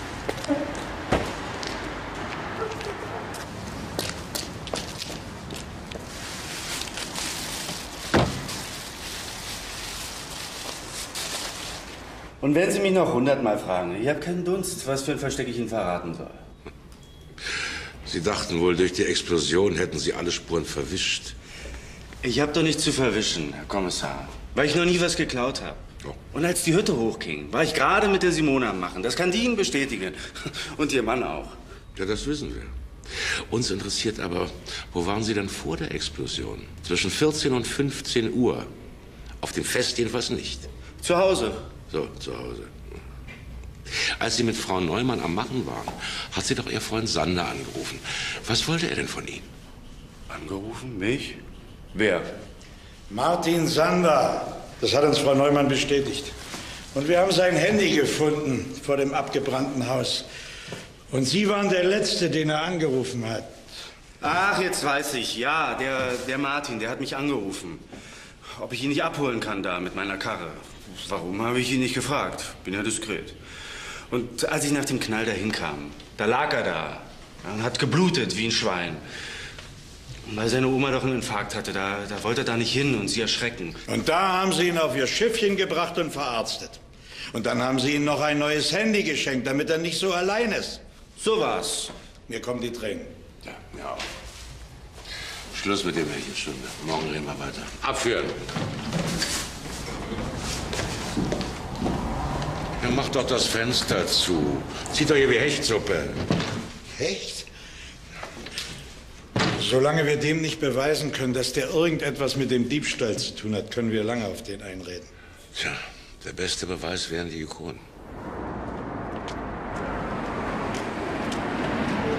Und wenn Sie mich noch hundertmal fragen, ich habe keinen Dunst, was für ein Versteck ich Ihnen verraten soll. Sie dachten wohl, durch die Explosion hätten Sie alle Spuren verwischt. Ich habe doch nichts zu verwischen, Herr Kommissar. Weil ich noch nie was geklaut habe. Oh. Und als die Hütte hochging, war ich gerade mit der Simone am Machen. Das kann die Ihnen bestätigen. Und Ihr Mann auch. Ja, das wissen wir. Uns interessiert aber, wo waren Sie denn vor der Explosion? Zwischen vierzehn und fünfzehn Uhr. Auf dem Fest jedenfalls nicht. Zu Hause. So, zu Hause. Als Sie mit Frau Neumann am Machen waren, hat sie doch Ihr Freund Sander angerufen. Was wollte er denn von Ihnen? Angerufen? Mich? Wer? Martin Sander. Das hat uns Frau Neumann bestätigt. Und wir haben sein Handy gefunden vor dem abgebrannten Haus. Und Sie waren der Letzte, den er angerufen hat. Ach, jetzt weiß ich. Ja, der, der Martin, der hat mich angerufen. Ob ich ihn nicht abholen kann da mit meiner Karre. Warum, habe ich ihn nicht gefragt. Bin ja diskret. Und als ich nach dem Knall dahin kam, da lag er da und hat geblutet wie ein Schwein. Und weil seine Oma doch einen Infarkt hatte, da, da wollte er da nicht hin und sie erschrecken. Und da haben Sie ihn auf Ihr Schiffchen gebracht und verarztet. Und dann haben Sie ihm noch ein neues Handy geschenkt, damit er nicht so allein ist. So war's. Mir kommen die Tränen. Ja, mir auch. Schluss mit der Märchenstunde. Morgen reden wir weiter. Abführen. Ja, mach doch das Fenster zu. Zieht doch hier wie Hechtsuppe. Hecht? Solange wir dem nicht beweisen können, dass der irgendetwas mit dem Diebstahl zu tun hat, können wir lange auf den einreden. Tja, der beste Beweis wären die Ikonen.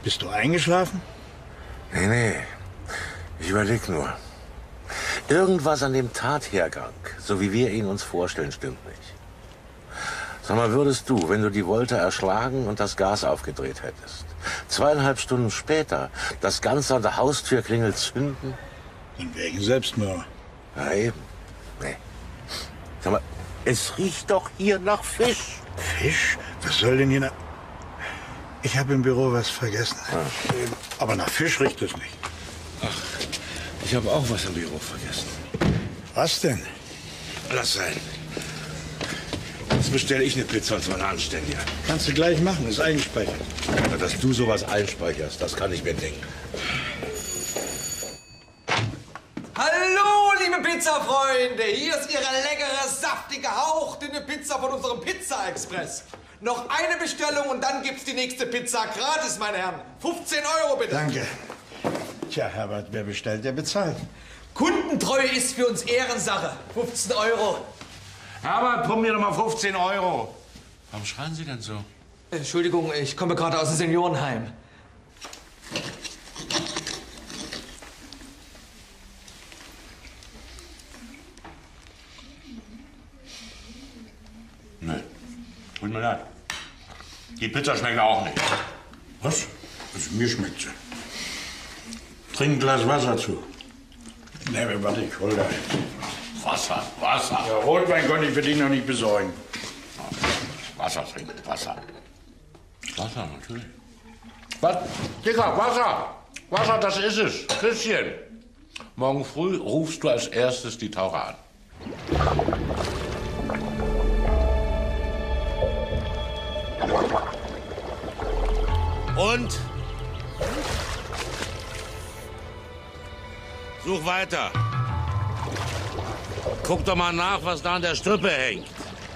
Bist du eingeschlafen? Nee, nee. Ich überleg nur. Irgendwas an dem Tathergang, so wie wir ihn uns vorstellen, stimmt nicht. Sag mal, würdest du, wenn du die Wolter erschlagen und das Gas aufgedreht hättest, zweieinhalb Stunden später das Ganze an der Haustürklingel zünden? Dann wegen Selbstmord. Na eben. Nee. Sag mal, es riecht doch hier nach Fisch. Fisch? Was soll denn hier nach... Ich habe im Büro was vergessen. Ah. Aber nach Fisch riecht es nicht. Ach, ich habe auch was im Büro vergessen. Was denn? Lass sein. Jetzt bestelle ich eine Pizza, und zwar eine anständige. Kannst du gleich machen, ist eingespeichert. Ja, dass du sowas einspeicherst, das kann ich mir denken. Hallo, liebe Pizzafreunde! Hier ist Ihre leckere, saftige, hauchdünne Pizza von unserem Pizza-Express. Noch eine Bestellung und dann gibt's die nächste Pizza gratis, meine Herren. fünfzehn Euro bitte. Danke. Tja, Herbert, wer bestellt, der bezahlt. Kundentreue ist für uns Ehrensache. fünfzehn Euro. Herbert, pump mir noch mal fünfzehn Euro. Warum schreien Sie denn so? Entschuldigung, ich komme gerade aus dem Seniorenheim. Nee, tut mir leid. Die Pizza schmeckt auch nicht. Was? Also mir schmeckt sie. Trink ein Glas Wasser zu. Nee, warte, ich hol da. Wasser, Wasser. Ja, Rotwein konnte ich für dich noch nicht besorgen. Wasser trinken, Wasser. Wasser, natürlich. Was? Dicker, Wasser. Wasser, das ist es. Christian. Morgen früh rufst du als erstes die Taucher an. Und? Such weiter. Guck doch mal nach, was da an der Strippe hängt.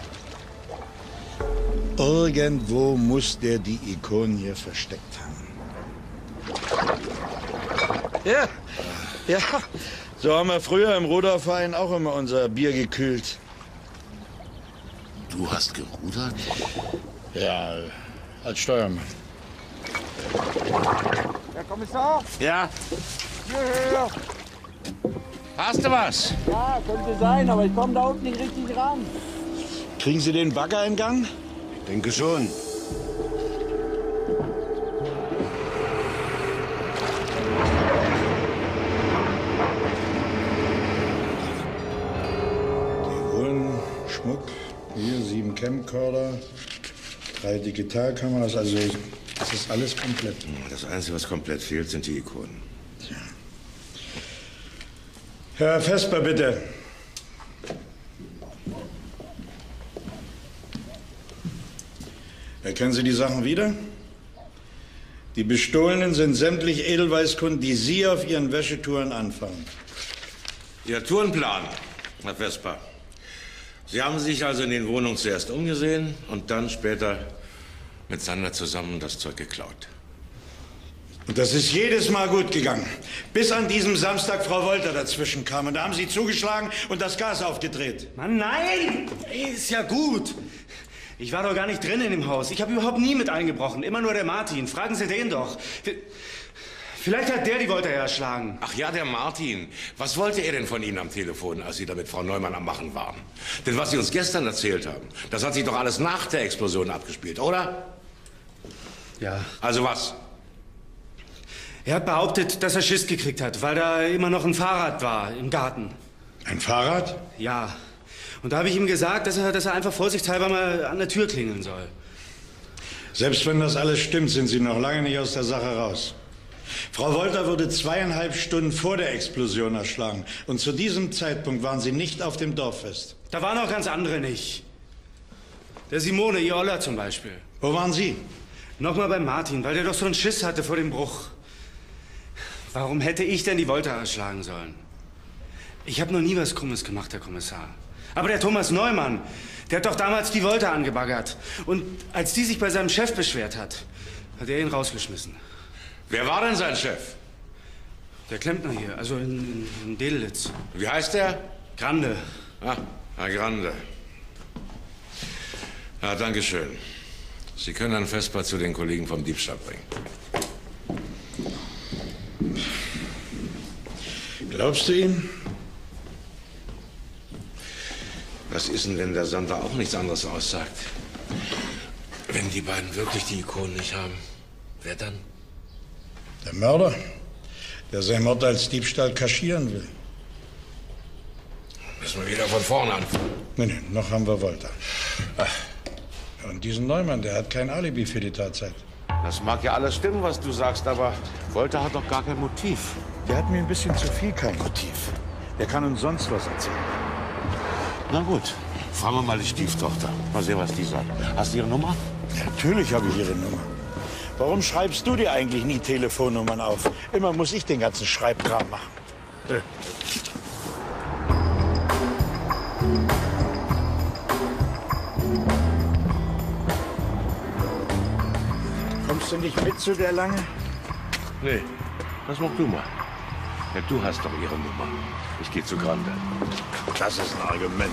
Irgendwo muss der die Ikonen hier versteckt haben. Ja, ja. So haben wir früher im Ruderverein auch immer unser Bier gekühlt. Du hast gerudert? Ja, als Steuermann. Herr Kommissar? Ja? Hierher. Hast du was? Ja, könnte sein, aber ich komme da unten nicht richtig ran. Kriegen Sie den Bagger in Gang? Ich denke schon. Die holen Schmuck. Hier sieben Camcorder, drei Digitalkameras, also das ist alles komplett. Das Einzige, was komplett fehlt, sind die Ikonen. Tja. Herr Vesper, bitte. Erkennen Sie die Sachen wieder? Die Bestohlenen sind sämtliche Edelweißkunden, die Sie auf Ihren Wäschetouren anfangen. Ihr Tourenplan, Herr Vesper. Sie haben sich also in den Wohnungen zuerst umgesehen und dann später mit Sander zusammen das Zeug geklaut. Und das ist jedes Mal gut gegangen. Bis an diesem Samstag Frau Wolter dazwischen kam. Und da haben Sie zugeschlagen und das Gas aufgedreht. Mann, nein! Ey, ist ja gut. Ich war doch gar nicht drin in dem Haus. Ich habe überhaupt nie mit eingebrochen. Immer nur der Martin. Fragen Sie den doch. Vielleicht hat der die Wolter erschlagen. Ach ja, der Martin. Was wollte er denn von Ihnen am Telefon, als Sie da mit Frau Neumann am Machen waren? Denn was Sie uns gestern erzählt haben, das hat sich doch alles nach der Explosion abgespielt, oder? Ja. Also was? Er hat behauptet, dass er Schiss gekriegt hat, weil da immer noch ein Fahrrad war im Garten. Ein Fahrrad? Ja. Und da habe ich ihm gesagt, dass er, dass er einfach vorsichtshalber mal an der Tür klingeln soll. Selbst wenn das alles stimmt, sind Sie noch lange nicht aus der Sache raus. Frau Wolter wurde zweieinhalb Stunden vor der Explosion erschlagen. Und zu diesem Zeitpunkt waren Sie nicht auf dem Dorffest. Da waren auch ganz andere nicht. Der Simone, ihr Oller zum Beispiel. Wo waren Sie? Nochmal bei Martin, weil der doch so einen Schiss hatte vor dem Bruch. Warum hätte ich denn die Wolter erschlagen sollen? Ich habe noch nie was Krummes gemacht, Herr Kommissar. Aber der Thomas Neumann, der hat doch damals die Wolter angebaggert. Und als die sich bei seinem Chef beschwert hat, hat er ihn rausgeschmissen. Wer war denn sein Chef? Der Klempner hier, also in, in, in Dedelitz. Wie heißt der? Grande. Ah, Herr Grande. Ja, danke schön. Sie können Herrn Vesper zu den Kollegen vom Diebstahl bringen. Glaubst du ihm? Was ist denn, wenn der Sander auch nichts anderes aussagt? Wenn die beiden wirklich die Ikonen nicht haben, wer dann? Der Mörder, der sein Mord als Diebstahl kaschieren will. Müssen wir wieder von vorne anfangen. Nee, nee, noch haben wir Wolter. Ach. Und diesen Neumann, der hat kein Alibi für die Tatzeit. Das mag ja alles stimmen, was du sagst, aber Wolter hat doch gar kein Motiv. Der hat mir ein bisschen zu viel kein Motiv. Der kann uns sonst was erzählen. Na gut, fragen wir mal die Stieftochter. Mal sehen, was die sagt. Hast du ihre Nummer? Ja, natürlich habe ich ihre Nummer. Warum schreibst du dir eigentlich nie Telefonnummern auf? Immer muss ich den ganzen Schreibkram machen. Äh. Kommst du nicht mit zu der Lange? Nee, das mach du mal. Ja, du hast doch ihre Nummer. Ich gehe zu Grande. Das ist ein Argument.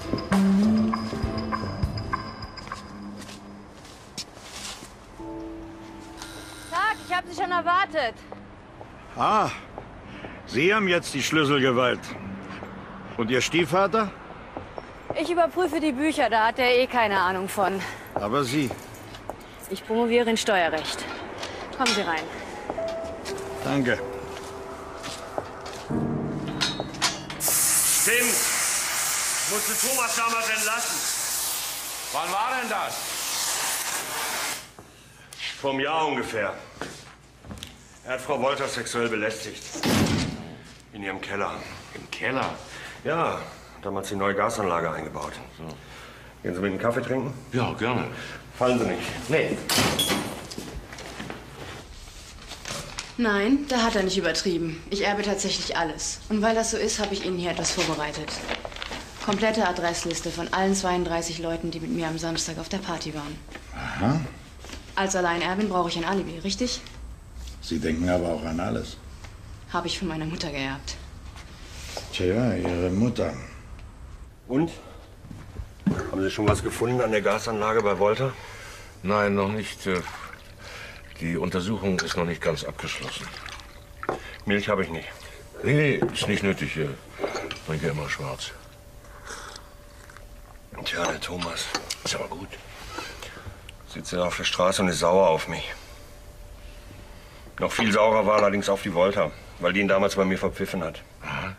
Tag, ich habe Sie schon erwartet. Ah, Sie haben jetzt die Schlüsselgewalt. Und Ihr Stiefvater? Ich überprüfe die Bücher, da hat er eh keine Ahnung von. Aber Sie. Ich promoviere in Steuerrecht. Kommen Sie rein. Danke. Stimmt. Musste Thomas damals entlassen. Wann war denn das? Vor einem Jahr ungefähr. Er hat Frau Wolters sexuell belästigt. In ihrem Keller. Im Keller? Ja, damals die neue Gasanlage eingebaut. So. Gehen Sie mit einem Kaffee trinken? Ja, gerne. Fallen Sie nicht. Nee. Nein, da hat er nicht übertrieben. Ich erbe tatsächlich alles. Und weil das so ist, habe ich Ihnen hier etwas vorbereitet. Komplette Adressliste von allen zweiunddreißig Leuten, die mit mir am Samstag auf der Party waren. Aha. Als Alleinerbin brauche ich ein Alibi, richtig? Sie denken aber auch an alles. Habe ich von meiner Mutter geerbt. Tja, Ihre Mutter. Und? Haben Sie schon was gefunden an der Gasanlage bei Wolter? Nein, noch nicht. Die Untersuchung ist noch nicht ganz abgeschlossen. Milch habe ich nicht. Nee, nee, ist nicht nötig. Ich trinke immer schwarz. Tja, der Thomas. Ist aber gut. Sitzt er auf der Straße und ist sauer auf mich. Noch viel saurer war allerdings auf die Wolter, weil die ihn damals bei mir verpfiffen hat. Aha.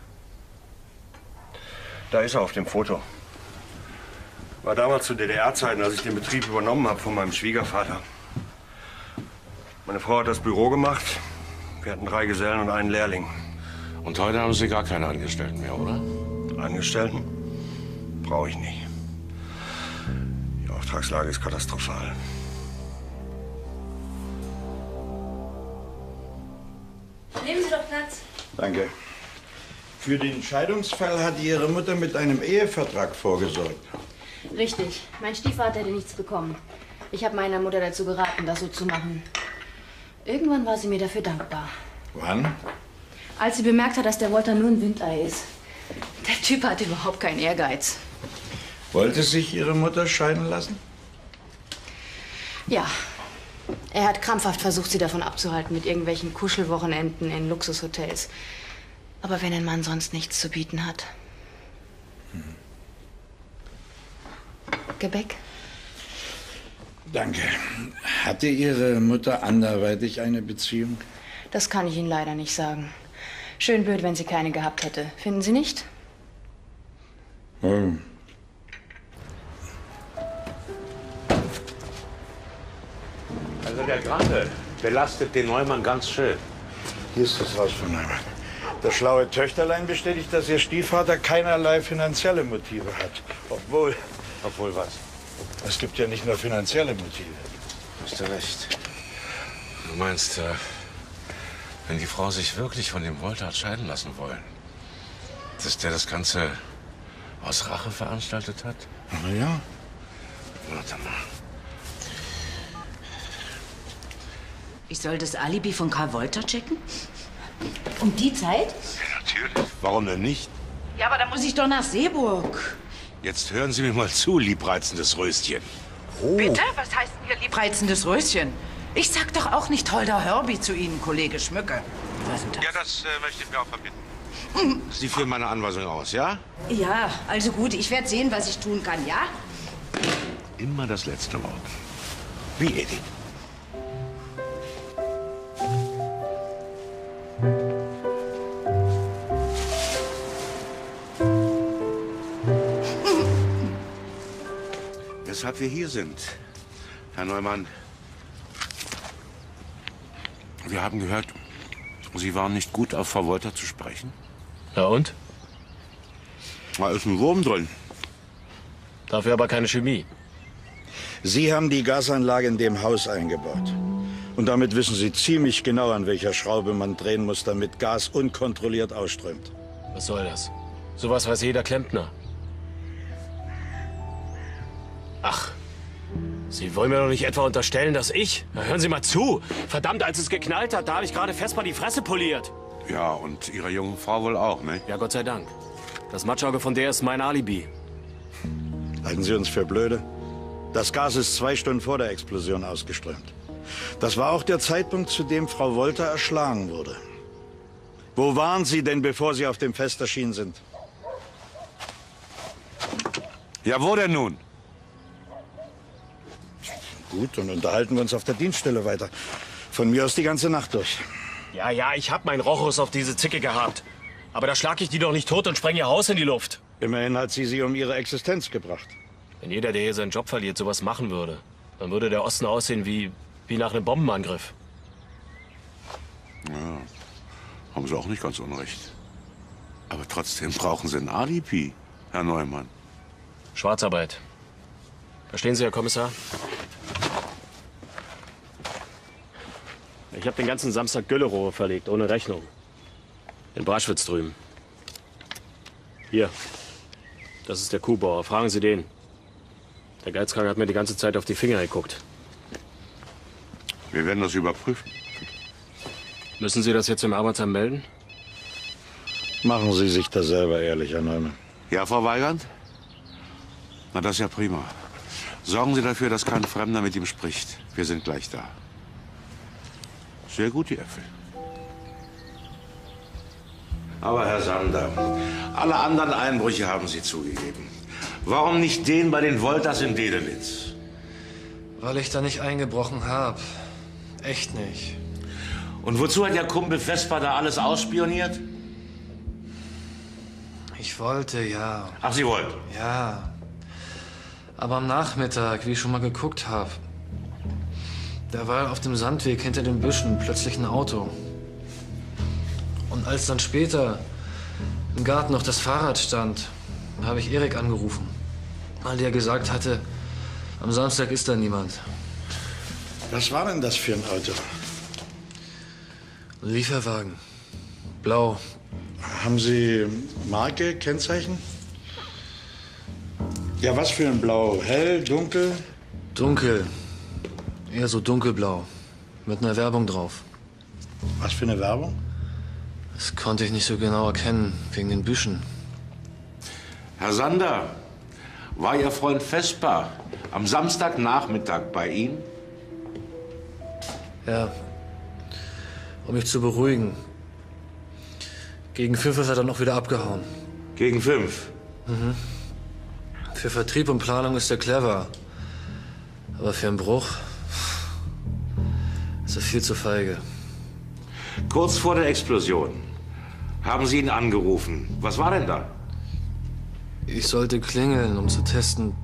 Da ist er auf dem Foto. War damals zu D D R-Zeiten, als ich den Betrieb übernommen habe von meinem Schwiegervater. Meine Frau hat das Büro gemacht. Wir hatten drei Gesellen und einen Lehrling. Und heute haben Sie gar keine Angestellten mehr, oder? Angestellten? Brauche ich nicht. Die Auftragslage ist katastrophal. Nehmen Sie doch Platz. Danke. Für den Scheidungsfall hat Ihre Mutter mit einem Ehevertrag vorgesorgt. Richtig. Mein Stiefvater hätte nichts bekommen. Ich habe meiner Mutter dazu geraten, das so zu machen. Irgendwann war sie mir dafür dankbar. Wann? Als sie bemerkt hat, dass der Wolter nur ein Windei ist. Der Typ hatte überhaupt keinen Ehrgeiz. Wollte sich Ihre Mutter scheiden lassen? Ja. Er hat krampfhaft versucht, sie davon abzuhalten, mit irgendwelchen Kuschelwochenenden in Luxushotels. Aber wenn ein Mann sonst nichts zu bieten hat. Hm. Gebäck? Danke. Hatte Ihre Mutter anderweitig eine Beziehung? Das kann ich Ihnen leider nicht sagen. Schön blöd, wenn sie keine gehabt hätte. Finden Sie nicht? Oh. Also der Grande belastet den Neumann ganz schön. Hier ist das Haus von Neumann. Das schlaue Töchterlein bestätigt, dass ihr Stiefvater keinerlei finanzielle Motive hat. Obwohl... Obwohl was? Es gibt ja nicht nur finanzielle Motive. Hast du recht. Du meinst, äh, wenn die Frau sich wirklich von dem Wolter hat scheiden lassen wollen, dass der das Ganze aus Rache veranstaltet hat? Na ja. Warte mal. Ich soll das Alibi von Karl Wolter checken? Um die Zeit? Ja, natürlich. Warum denn nicht? Ja, aber da muss ich doch nach Seeburg. Jetzt hören Sie mir mal zu, liebreizendes Röschen. Oh. Bitte? Was heißt denn hier liebreizendes Röschen? Ich sag doch auch nicht Holder Herbie zu Ihnen, Kollege Schmücke. Was ist denn das? Ja, das äh, möchte ich mir auch verbieten. Sie führen meine Anweisung aus, ja? Ja, also gut, ich werde sehen, was ich tun kann, ja? Immer das letzte Wort. Wie Edi. Weshalb wir hier sind, Herr Neumann. Wir haben gehört, Sie waren nicht gut auf Frau Wolter zu sprechen. Ja und? Da ist ein Wurm drin. Dafür aber keine Chemie. Sie haben die Gasanlage in dem Haus eingebaut. Und damit wissen Sie ziemlich genau, an welcher Schraube man drehen muss, damit Gas unkontrolliert ausströmt. Was soll das? Sowas weiß jeder Klempner. Ach, Sie wollen mir doch nicht etwa unterstellen, dass ich... Na, hören Sie mal zu. Verdammt, als es geknallt hat, da habe ich gerade Vesper die Fresse poliert. Ja, und Ihrer jungen Frau wohl auch, ne? Ja, Gott sei Dank. Das Matschauge von der ist mein Alibi. Halten Sie uns für blöde? Das Gas ist zwei Stunden vor der Explosion ausgeströmt. Das war auch der Zeitpunkt, zu dem Frau Wolter erschlagen wurde. Wo waren Sie denn, bevor Sie auf dem Fest erschienen sind? Ja, wo denn nun? Gut, dann unterhalten wir uns auf der Dienststelle weiter. Von mir aus die ganze Nacht durch. Ja, ja, ich hab meinen Rochus auf diese Zicke gehabt. Aber da schlag ich die doch nicht tot und spreng ihr Haus in die Luft. Immerhin hat sie sie um ihre Existenz gebracht. Wenn jeder, der hier seinen Job verliert, sowas machen würde, dann würde der Osten aussehen wie, wie nach einem Bombenangriff. Ja, haben Sie auch nicht ganz unrecht. Aber trotzdem brauchen Sie ein Alibi, Herr Neumann. Schwarzarbeit. Verstehen Sie, Herr Kommissar? Ich habe den ganzen Samstag Güllerohre verlegt, ohne Rechnung. In Braschwitz drüben. Hier. Das ist der Kuhbauer. Fragen Sie den. Der Geizkranke hat mir die ganze Zeit auf die Finger geguckt. Wir werden das überprüfen. Müssen Sie das jetzt im Arbeitsamt melden? Machen Sie sich das selber ehrlich, Herr Neumann. Ja, Frau Weigand? Na, das ist ja prima. Sorgen Sie dafür, dass kein Fremder mit ihm spricht. Wir sind gleich da. Sehr gut, die Äpfel. Aber, Herr Sander, alle anderen Einbrüche haben Sie zugegeben. Warum nicht den bei den Wolters in Dedelitz? Weil ich da nicht eingebrochen habe. Echt nicht. Und wozu hat Ihr Kumpel Vesper da alles ausspioniert? Ich wollte, ja. Ach, Sie wollten? Ja. Aber am Nachmittag, wie ich schon mal geguckt habe, da war auf dem Sandweg hinter den Büschen plötzlich ein Auto. Und als dann später im Garten noch das Fahrrad stand, habe ich Erik angerufen, weil der gesagt hatte, am Samstag ist da niemand. Was war denn das für ein Auto? Ein Lieferwagen. Blau. Haben Sie Marke, Kennzeichen? Ja, was für ein Blau? Hell, dunkel? Dunkel. Eher so dunkelblau. Mit einer Werbung drauf. Was für eine Werbung? Das konnte ich nicht so genau erkennen, wegen den Büschen. Herr Sander, war Ihr Freund Vesper am Samstagnachmittag bei Ihnen? Ja. Um mich zu beruhigen. Gegen fünf ist er dann auch wieder abgehauen. Gegen fünf? Mhm. Für Vertrieb und Planung ist er clever. Aber für einen Bruch ist er viel zu feige. Kurz vor der Explosion haben Sie ihn angerufen. Was war denn da? Ich sollte klingeln, um zu testen,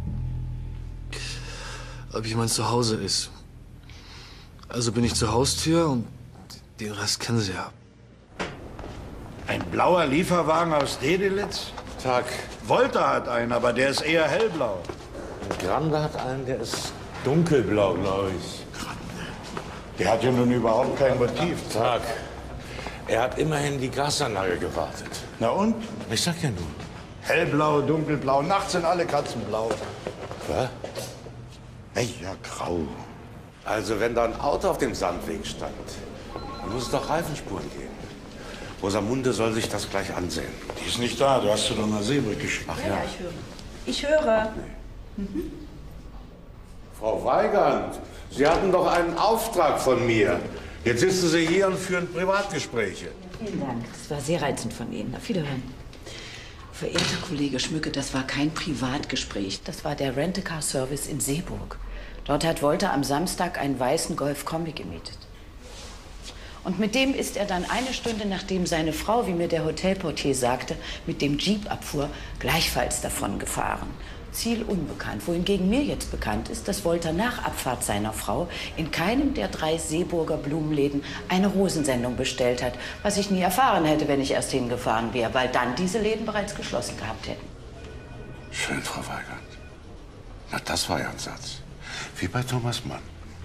ob jemand zu Hause ist. Also bin ich zur Haustür und den Rest kennen Sie ja. Ein blauer Lieferwagen aus Dedelitz? Tag. Wolter hat einen, aber der ist eher hellblau. Grande hat einen, der ist dunkelblau, glaube ich. Der hat ja nun überhaupt kein Motiv. Tag. Er hat immerhin die Gasanlage gewartet. Na und? Ich sag ja nur. Hellblau, dunkelblau, nachts sind alle Katzen blau. Was? Ey, ja, grau. Also, wenn da ein Auto auf dem Sandweg stand, dann muss es doch Reifenspuren geben. Rosamunde soll sich das gleich ansehen. Die ist nicht da, du hast sie doch nach Seebrück geschickt. Ach Ja, ja. ja, ich höre. Ich höre. Mhm. Frau Weigand, Sie hatten doch einen Auftrag von mir. Jetzt sitzen Sie hier und führen Privatgespräche. Vielen Dank. Das war sehr reizend von Ihnen. Auf Wiederhören. Verehrter Kollege Schmücke, das war kein Privatgespräch. Das war der Rent-A-Car-Service in Seeburg. Dort hat Wolter am Samstag einen weißen Golf-Kombi gemietet. Und mit dem ist er dann eine Stunde, nachdem seine Frau, wie mir der Hotelportier sagte, mit dem Jeep abfuhr, gleichfalls davon gefahren. Ziel unbekannt. Wohingegen mir jetzt bekannt ist, dass Wolter nach Abfahrt seiner Frau in keinem der drei Seeburger Blumenläden eine Rosensendung bestellt hat, was ich nie erfahren hätte, wenn ich erst hingefahren wäre, weil dann diese Läden bereits geschlossen gehabt hätten. Schön, Frau Weigand. Na, das war ja ein Satz. Wie bei Thomas Mann.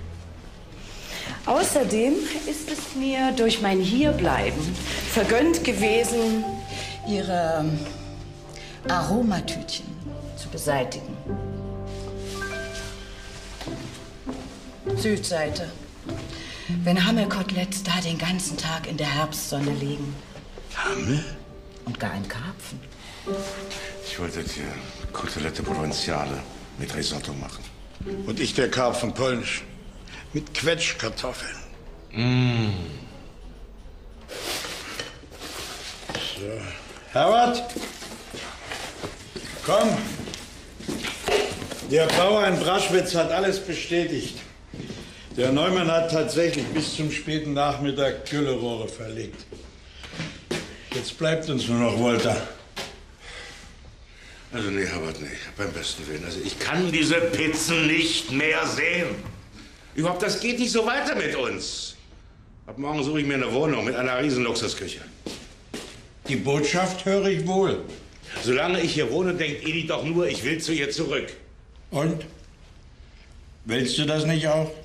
Außerdem ist es mir durch mein Hierbleiben vergönnt gewesen, Ihre Aromatütchen zu beseitigen. Südseite. Wenn Hammelkoteletts da den ganzen Tag in der Herbstsonne liegen. Hammel? Und gar ein Karpfen. Ich wollte dir Kotelette Provenziale mit Risotto machen. Und ich der Karpfen polnisch. Mit Quetschkartoffeln. Mmh. So. Herbert? Komm. Der Bauer in Braschwitz hat alles bestätigt. Der Neumann hat tatsächlich bis zum späten Nachmittag Güllerohre verlegt. Jetzt bleibt uns nur noch Wolter. Also nee, Herbert, nee. Beim besten Willen. Also ich kann diese Pizzen nicht mehr sehen. Überhaupt, das geht nicht so weiter mit uns. Ab morgen suche ich mir eine Wohnung mit einer riesen Luxusküche. Die Botschaft höre ich wohl. Solange ich hier wohne, denkt Edith doch nur, ich will zu ihr zurück. Und? Willst du das nicht auch?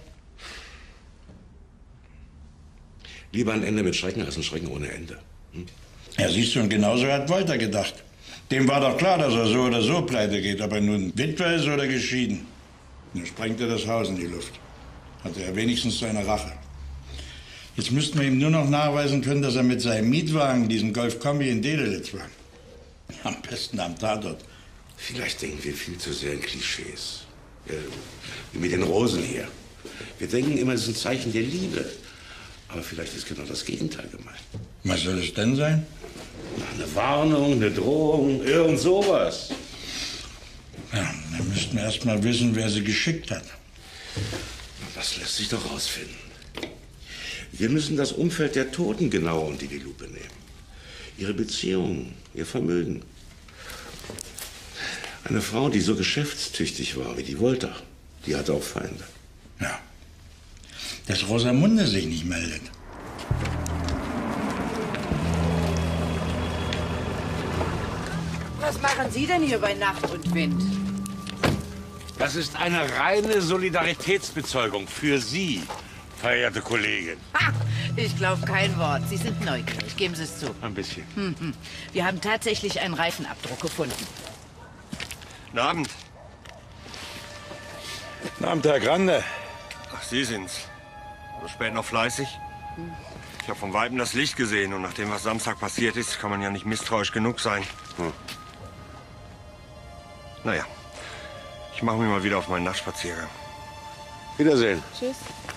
Lieber ein Ende mit Schrecken als ein Schrecken ohne Ende. Hm? Ja, siehst du, und genauso hat Wolter gedacht. Dem war doch klar, dass er so oder so pleite geht, ob er nun Witwer ist oder geschieden. Nun sprengt er das Haus in die Luft. Hatte er wenigstens seine Rache. Jetzt müssten wir ihm nur noch nachweisen können, dass er mit seinem Mietwagen, diesem Golf-Kombi in Dedelitz war. Am besten am Tatort. Vielleicht denken wir viel zu sehr in Klischees. Ja, wie mit den Rosen hier. Wir denken immer, es ist ein Zeichen der Liebe. Aber vielleicht ist genau das Gegenteil gemeint. Was soll es denn sein? Eine Warnung, eine Drohung, irgend sowas. Ja, dann müssten wir erst mal wissen, wer sie geschickt hat. Das lässt sich doch rausfinden. Wir müssen das Umfeld der Toten genau unter die Lupe nehmen. Ihre Beziehungen, ihr Vermögen. Eine Frau, die so geschäftstüchtig war wie die Wolter, die hatte auch Feinde. Ja. Dass Rosamunde sich nicht meldet. Was machen Sie denn hier bei Nacht und Wind? Das ist eine reine Solidaritätsbezeugung für Sie, verehrte Kollegin. Ha! Ich glaube kein Wort. Sie sind neugierig. Geben Sie es zu. Ein bisschen. Hm, hm. Wir haben tatsächlich einen Reifenabdruck gefunden. Guten Abend. Guten Abend, Herr Grande. Ach, Sie sind's. So spät noch fleißig? Ich habe vom Weitem das Licht gesehen und nach dem, was Samstag passiert ist, kann man ja nicht misstrauisch genug sein. Hm. Naja, ich mache mich mal wieder auf meinen Nachtspaziergang. Wiedersehen. Tschüss.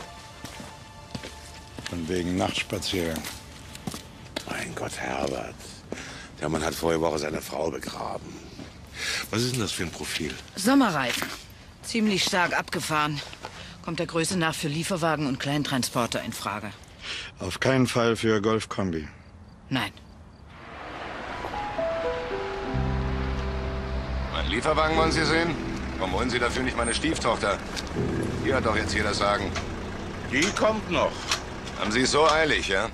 Von wegen Nachtspaziergang. Mein Gott, Herbert. Der Mann hat vorige Woche seine Frau begraben. Was ist denn das für ein Profil? Sommerreifen. Ziemlich stark abgefahren. Kommt der Größe nach für Lieferwagen und Kleintransporter in Frage. Auf keinen Fall für Golf-Kombi. Nein. Mein Lieferwagen wollen Sie sehen? Warum holen Sie dafür nicht meine Stieftochter? Die hat doch jetzt jeder Sagen. Die kommt noch. Haben Sie es so eilig, ja?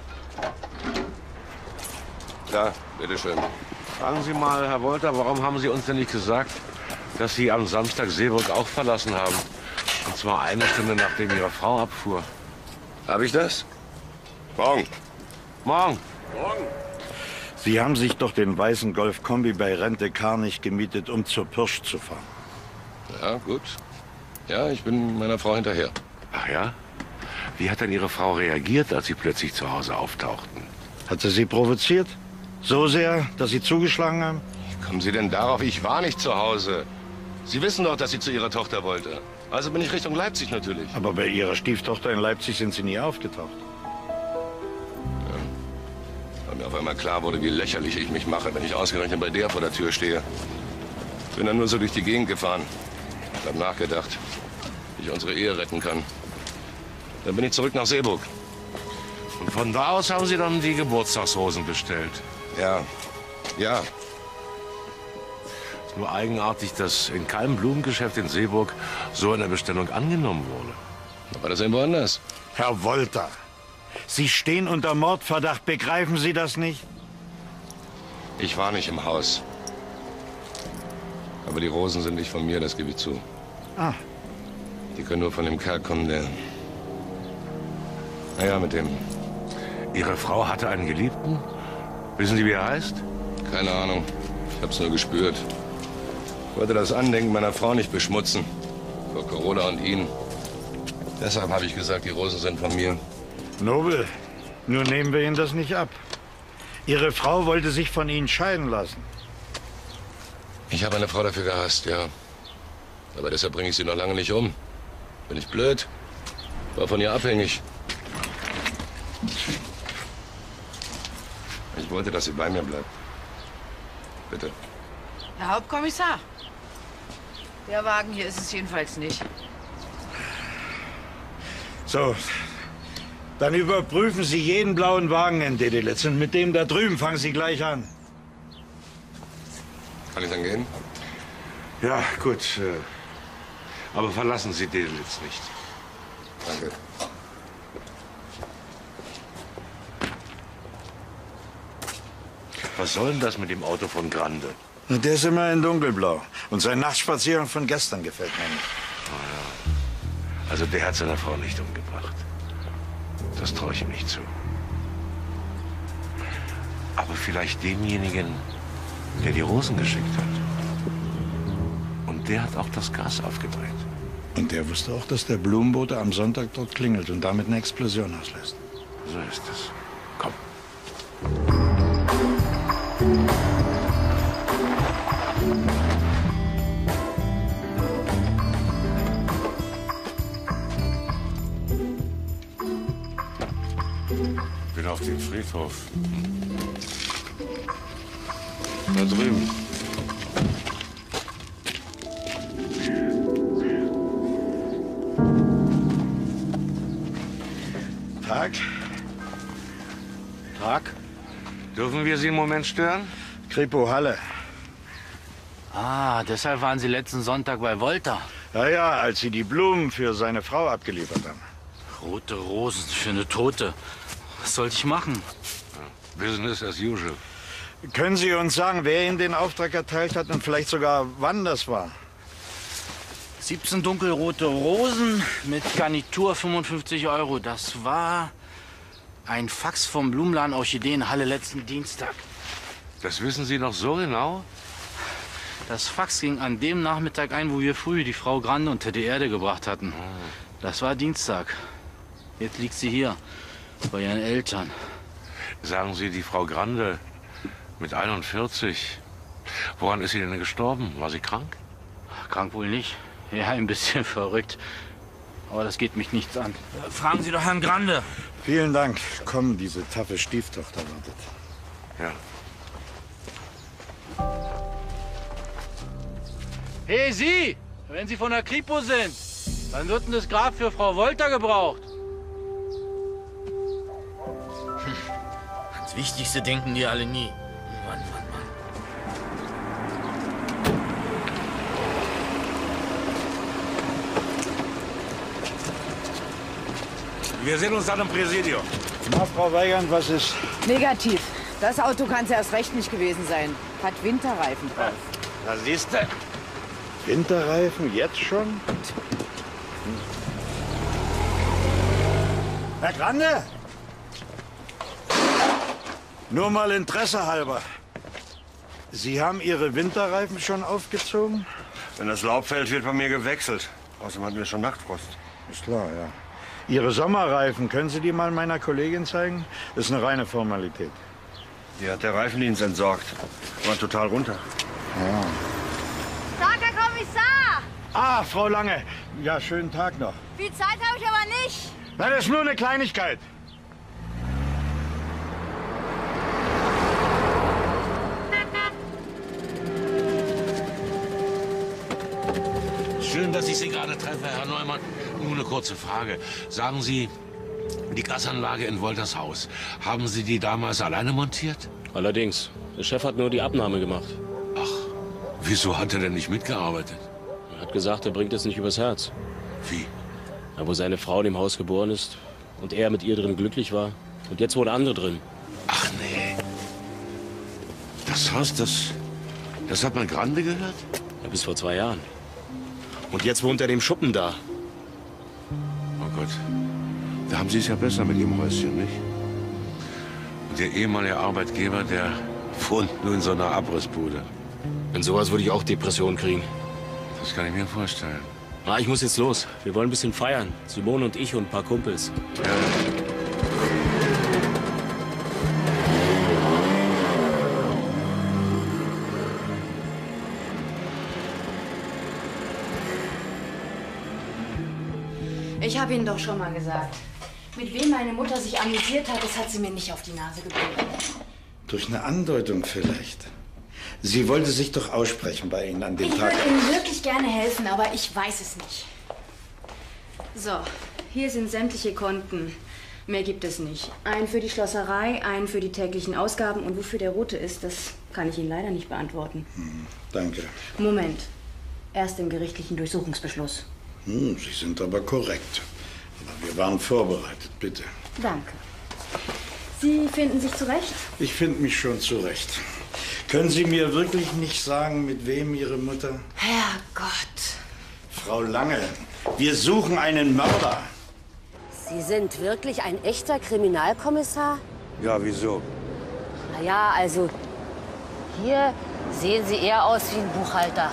Da, bitteschön. Fragen Sie mal, Herr Wolter, warum haben Sie uns denn nicht gesagt, dass Sie am Samstag Seeburg auch verlassen haben? Und zwar eine Stunde, nachdem Ihre Frau abfuhr. Habe ich das? Morgen. Morgen. Morgen. Sie haben sich doch den weißen Golf-Kombi bei Rent-A-Car nicht gemietet, um zur Pirsch zu fahren. Ja, gut. Ja, ich bin meiner Frau hinterher. Ach ja? Wie hat denn Ihre Frau reagiert, als Sie plötzlich zu Hause auftauchten? Hat sie Sie provoziert? So sehr, dass Sie zugeschlagen haben? Wie kommen Sie denn darauf? Ich war nicht zu Hause. Sie wissen doch, dass sie zu Ihrer Tochter wollte. Also bin ich Richtung Leipzig natürlich. Aber bei Ihrer Stieftochter in Leipzig sind Sie nie aufgetaucht. Ja. Bei Weil mir auf einmal klar wurde, wie lächerlich ich mich mache, wenn ich ausgerechnet bei der vor der Tür stehe. Bin dann nur so durch die Gegend gefahren. Ich habe nachgedacht, wie ich unsere Ehe retten kann. Dann bin ich zurück nach Seeburg. Und von da aus haben Sie dann die Geburtstagsrosen bestellt? Ja, ja. Ist nur eigenartig, dass in keinem Blumengeschäft in Seeburg so eine Bestellung angenommen wurde. War das irgendwo anders? Herr Wolter, Sie stehen unter Mordverdacht. Begreifen Sie das nicht? Ich war nicht im Haus. Aber die Rosen sind nicht von mir, das gebe ich zu. Ah. Die können nur von dem Kerl kommen, der... Naja, mit dem... Ihre Frau hatte einen Geliebten? Wissen Sie, wie er heißt? Keine Ahnung. Ich hab's nur gespürt. Ich wollte das Andenken meiner Frau nicht beschmutzen. Vor Carola und Ihnen. Deshalb habe ich gesagt, die Rosen sind von mir. Nobel, nur nehmen wir Ihnen das nicht ab. Ihre Frau wollte sich von Ihnen scheiden lassen. Ich habe eine Frau dafür gehasst, ja. Aber deshalb bringe ich sie noch lange nicht um. Bin ich blöd? War von ihr abhängig. Ich wollte, dass sie bei mir bleibt. Bitte. Herr Hauptkommissar, der Wagen hier ist es jedenfalls nicht. So, dann überprüfen Sie jeden blauen Wagen in Dedelitz. Und mit dem da drüben fangen Sie gleich an. Kann ich dann gehen? Ja, gut. Äh, aber verlassen Sie Dedelitz nicht. Danke. Was soll denn das mit dem Auto von Grande? Der ist immer in dunkelblau. Und sein Nachtspaziergang von gestern gefällt mir nicht. Oh ja. Also der hat seine Frau nicht umgebracht. Das traue ich ihm nicht zu. Aber vielleicht demjenigen, der die Rosen geschickt hat. Und der hat auch das Gas aufgedreht. Und der wusste auch, dass der Blumenbote am Sonntag dort klingelt und damit eine Explosion auslöst. So ist es. Komm. Bin auf dem Friedhof. Da drüben. Tag. Tag. Dürfen wir Sie einen Moment stören? Kripo Halle. Ah, deshalb waren Sie letzten Sonntag bei Wolter. Ja, ja, als Sie die Blumen für seine Frau abgeliefert haben. Rote Rosen für eine Tote. Was sollte ich machen? Business as usual. Können Sie uns sagen, wer Ihnen den Auftrag erteilt hat und vielleicht sogar wann das war? siebzehn dunkelrote Rosen mit Garnitur fünfundfünfzig Euro. Das war ein Fax vom Blumenladen Orchideenhalle letzten Dienstag. Das wissen Sie noch so genau? Das Fax ging an dem Nachmittag ein, wo wir früh die Frau Grande unter die Erde gebracht hatten. Das war Dienstag. Jetzt liegt sie hier, bei ihren Eltern. Sagen Sie, die Frau Grande mit einundvierzig, woran ist sie denn gestorben? War sie krank? Krank wohl nicht. Ja, ein bisschen verrückt. Aber das geht mich nichts an. Fragen Sie doch Herrn Grande. Vielen Dank. Komm, diese taffe Stieftochter wartet. Ja. Hey, Sie! Wenn Sie von der Kripo sind, dann wird denn das Grab für Frau Wolter gebraucht. Hm. Ans Wichtigste denken die alle nie. Mann, Mann, Mann. Wir sehen uns dann im Präsidium. Na, Frau Weigand, was ist? Negativ. Das Auto kann es erst recht nicht gewesen sein. Hat Winterreifen drauf. Da siehst du. Winterreifen, jetzt schon? Herr Grande? Nur mal Interesse halber. Sie haben Ihre Winterreifen schon aufgezogen? Wenn das Laub fällt, wird bei mir gewechselt. Außerdem hatten wir schon Nachtfrost. Ist klar, ja. Ihre Sommerreifen, können Sie die mal meiner Kollegin zeigen? Das ist eine reine Formalität. Die hat der Reifendienst entsorgt. War total runter. Ja. Tag, Herr Kommissar! Ah, Frau Lange. Ja, schönen Tag noch. Viel Zeit habe ich aber nicht. Na, das ist nur eine Kleinigkeit. Schön, dass ich Sie gerade treffe, Herr Neumann. Nur eine kurze Frage. Sagen Sie, die Gasanlage in Wolters Haus, haben Sie die damals alleine montiert? Allerdings. Der Chef hat nur die Abnahme gemacht. Wieso hat er denn nicht mitgearbeitet? Er hat gesagt, er bringt es nicht übers Herz. Wie? Ja, wo seine Frau in dem Haus geboren ist und er mit ihr drin glücklich war. Und jetzt wohnen andere drin. Ach nee. Das Haus, das, das hat man Grande gehört? Ja, bis vor zwei Jahren. Und jetzt wohnt er in dem Schuppen da. Oh Gott. Da haben Sie es ja besser mit Ihrem Häuschen, nicht? Und der ehemalige Arbeitgeber, der wohnt nur in so einer Abrissbude. In sowas würde ich auch Depressionen kriegen. Das kann ich mir vorstellen. Ah, ich muss jetzt los. Wir wollen ein bisschen feiern. Simone und ich und ein paar Kumpels. Ja. Ich habe Ihnen doch schon mal gesagt. Mit wem meine Mutter sich amüsiert hat, das hat sie mir nicht auf die Nase gebunden. Durch eine Andeutung vielleicht. Sie wollte sich doch aussprechen bei Ihnen an dem Ich Tag. würde Ihnen wirklich gerne helfen, aber ich weiß es nicht. So, hier sind sämtliche Konten. Mehr gibt es nicht. Einen für die Schlosserei, einen für die täglichen Ausgaben. Und wofür der rote ist, das kann ich Ihnen leider nicht beantworten. Hm, danke. Moment. Erst im gerichtlichen Durchsuchungsbeschluss. Hm, Sie sind aber korrekt. Aber wir waren vorbereitet, bitte. Danke. Sie finden sich zurecht? Ich finde mich schon zurecht. Können Sie mir wirklich nicht sagen, mit wem Ihre Mutter... Herrgott. Frau Lange, wir suchen einen Mörder. Sie sind wirklich ein echter Kriminalkommissar? Ja, wieso? Na ja, also hier sehen Sie eher aus wie ein Buchhalter.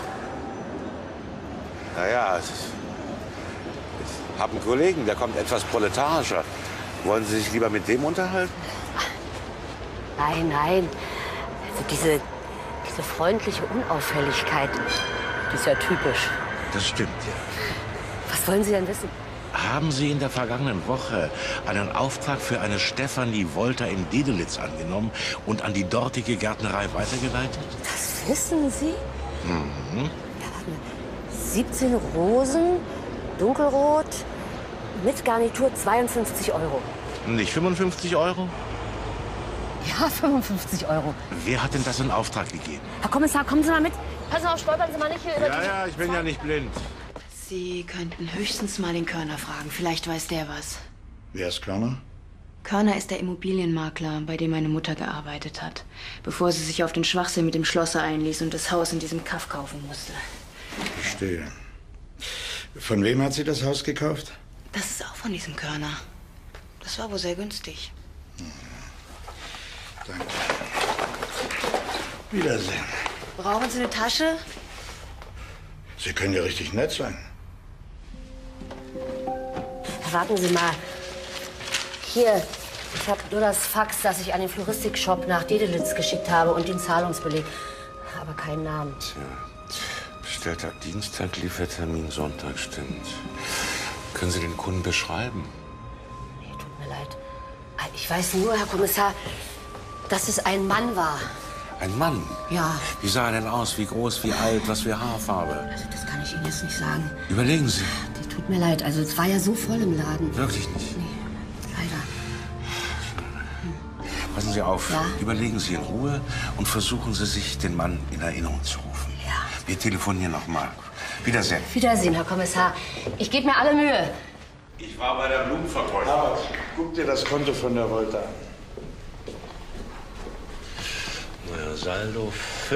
Naja, ich habe einen Kollegen, der kommt etwas proletarischer. Wollen Sie sich lieber mit dem unterhalten? Nein, nein. Also diese, diese freundliche Unauffälligkeit, die ist ja typisch. Das stimmt, ja. Was wollen Sie denn wissen? Haben Sie in der vergangenen Woche einen Auftrag für eine Stefanie Wolter in Dedelitz angenommen und an die dortige Gärtnerei weitergeleitet? Das wissen Sie? Mhm. siebzehn Rosen, dunkelrot, mit Garnitur zweiundfünfzig Euro. Nicht fünfundfünfzig Euro? Ja, fünfundfünfzig Euro. Wer hat denn das in Auftrag gegeben? Herr Kommissar, kommen Sie mal mit. Passen auf, stolpern Sie mal nicht hier über Ja, die... ja, ich bin ja nicht blind. Sie könnten höchstens mal den Körner fragen. Vielleicht weiß der was. Wer ist Körner? Körner ist der Immobilienmakler, bei dem meine Mutter gearbeitet hat, bevor sie sich auf den Schwachsinn mit dem Schlosser einließ und das Haus in diesem Kaff kaufen musste. Verstehe. Von wem hat sie das Haus gekauft? Das ist auch von diesem Körner. Das war wohl sehr günstig. Danke. Wiedersehen. Brauchen Sie eine Tasche? Sie können ja richtig nett sein. Warten Sie mal. Hier, ich habe nur das Fax, das ich an den Floristikshop nach Dedelitz geschickt habe und den Zahlungsbeleg. Aber keinen Namen. Tja, bestellter Dienstag, Liefertermin Sonntag, stimmt. Können Sie den Kunden beschreiben? Nee, tut mir leid. Ich weiß nur, Herr Kommissar, dass es ein Mann war. Ein Mann? Ja. Wie sah er denn aus? Wie groß, wie alt, was für Haarfarbe? Also das kann ich Ihnen jetzt nicht sagen. Überlegen Sie. Tut mir leid, also es war ja so voll im Laden. Wirklich nicht? Nee, leider. Passen Sie auf. Ja? Überlegen Sie in Ruhe und versuchen Sie sich den Mann in Erinnerung zu rufen. Ja. Wir telefonieren noch mal. Wiedersehen. Wiedersehen, Herr Kommissar. Ich gebe mir alle Mühe. Ich war bei der Blumenverkäuferin. Aber guck dir das Konto von der Wolter an. Naja, Saldo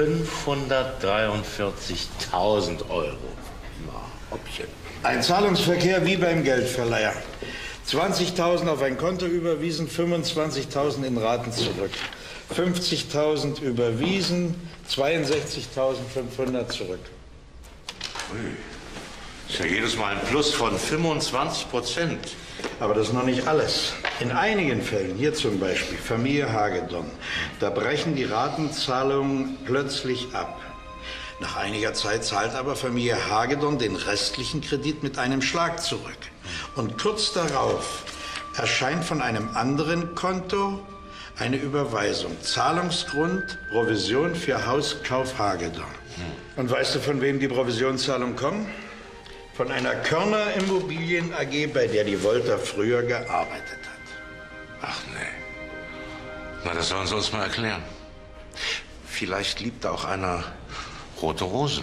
fünfhundertdreiundvierzigtausend Euro. Na, Hoppchen. Ein Zahlungsverkehr wie beim Geldverleiher. zwanzigtausend auf ein Konto überwiesen, fünfundzwanzigtausend in Raten zurück. fünfzigtausend überwiesen, zweiundsechzigtausendfünfhundert zurück. Ui. Ist ja jedes Mal ein Plus von fünfundzwanzig Prozent. Aber das ist noch nicht alles. In einigen Fällen, hier zum Beispiel Familie Hagedorn, da brechen die Ratenzahlungen plötzlich ab. Nach einiger Zeit zahlt aber Familie Hagedorn den restlichen Kredit mit einem Schlag zurück. Und kurz darauf erscheint von einem anderen Konto eine Überweisung. Zahlungsgrund, Provision für Hauskauf Hagedorn. Und weißt du, von wem die Provisionszahlungen kommen? Von einer Körner Immobilien A G, bei der die Wolter früher gearbeitet hat. Ach nee. Na, das sollen Sie uns mal erklären. Vielleicht liebt auch einer rote Rosen.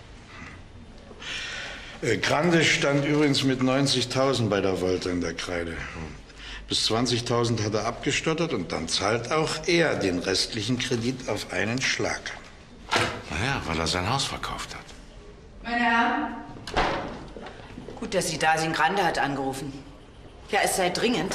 Äh, Grande stand übrigens mit neunzigtausend bei der Wolter in der Kreide. Bis zwanzigtausend hat er abgestottert und dann zahlt auch er den restlichen Kredit auf einen Schlag. Naja, weil er sein Haus verkauft hat. Meine Herren? Gut, dass Sie da sind. Grande hat angerufen. Ja, es sei dringend.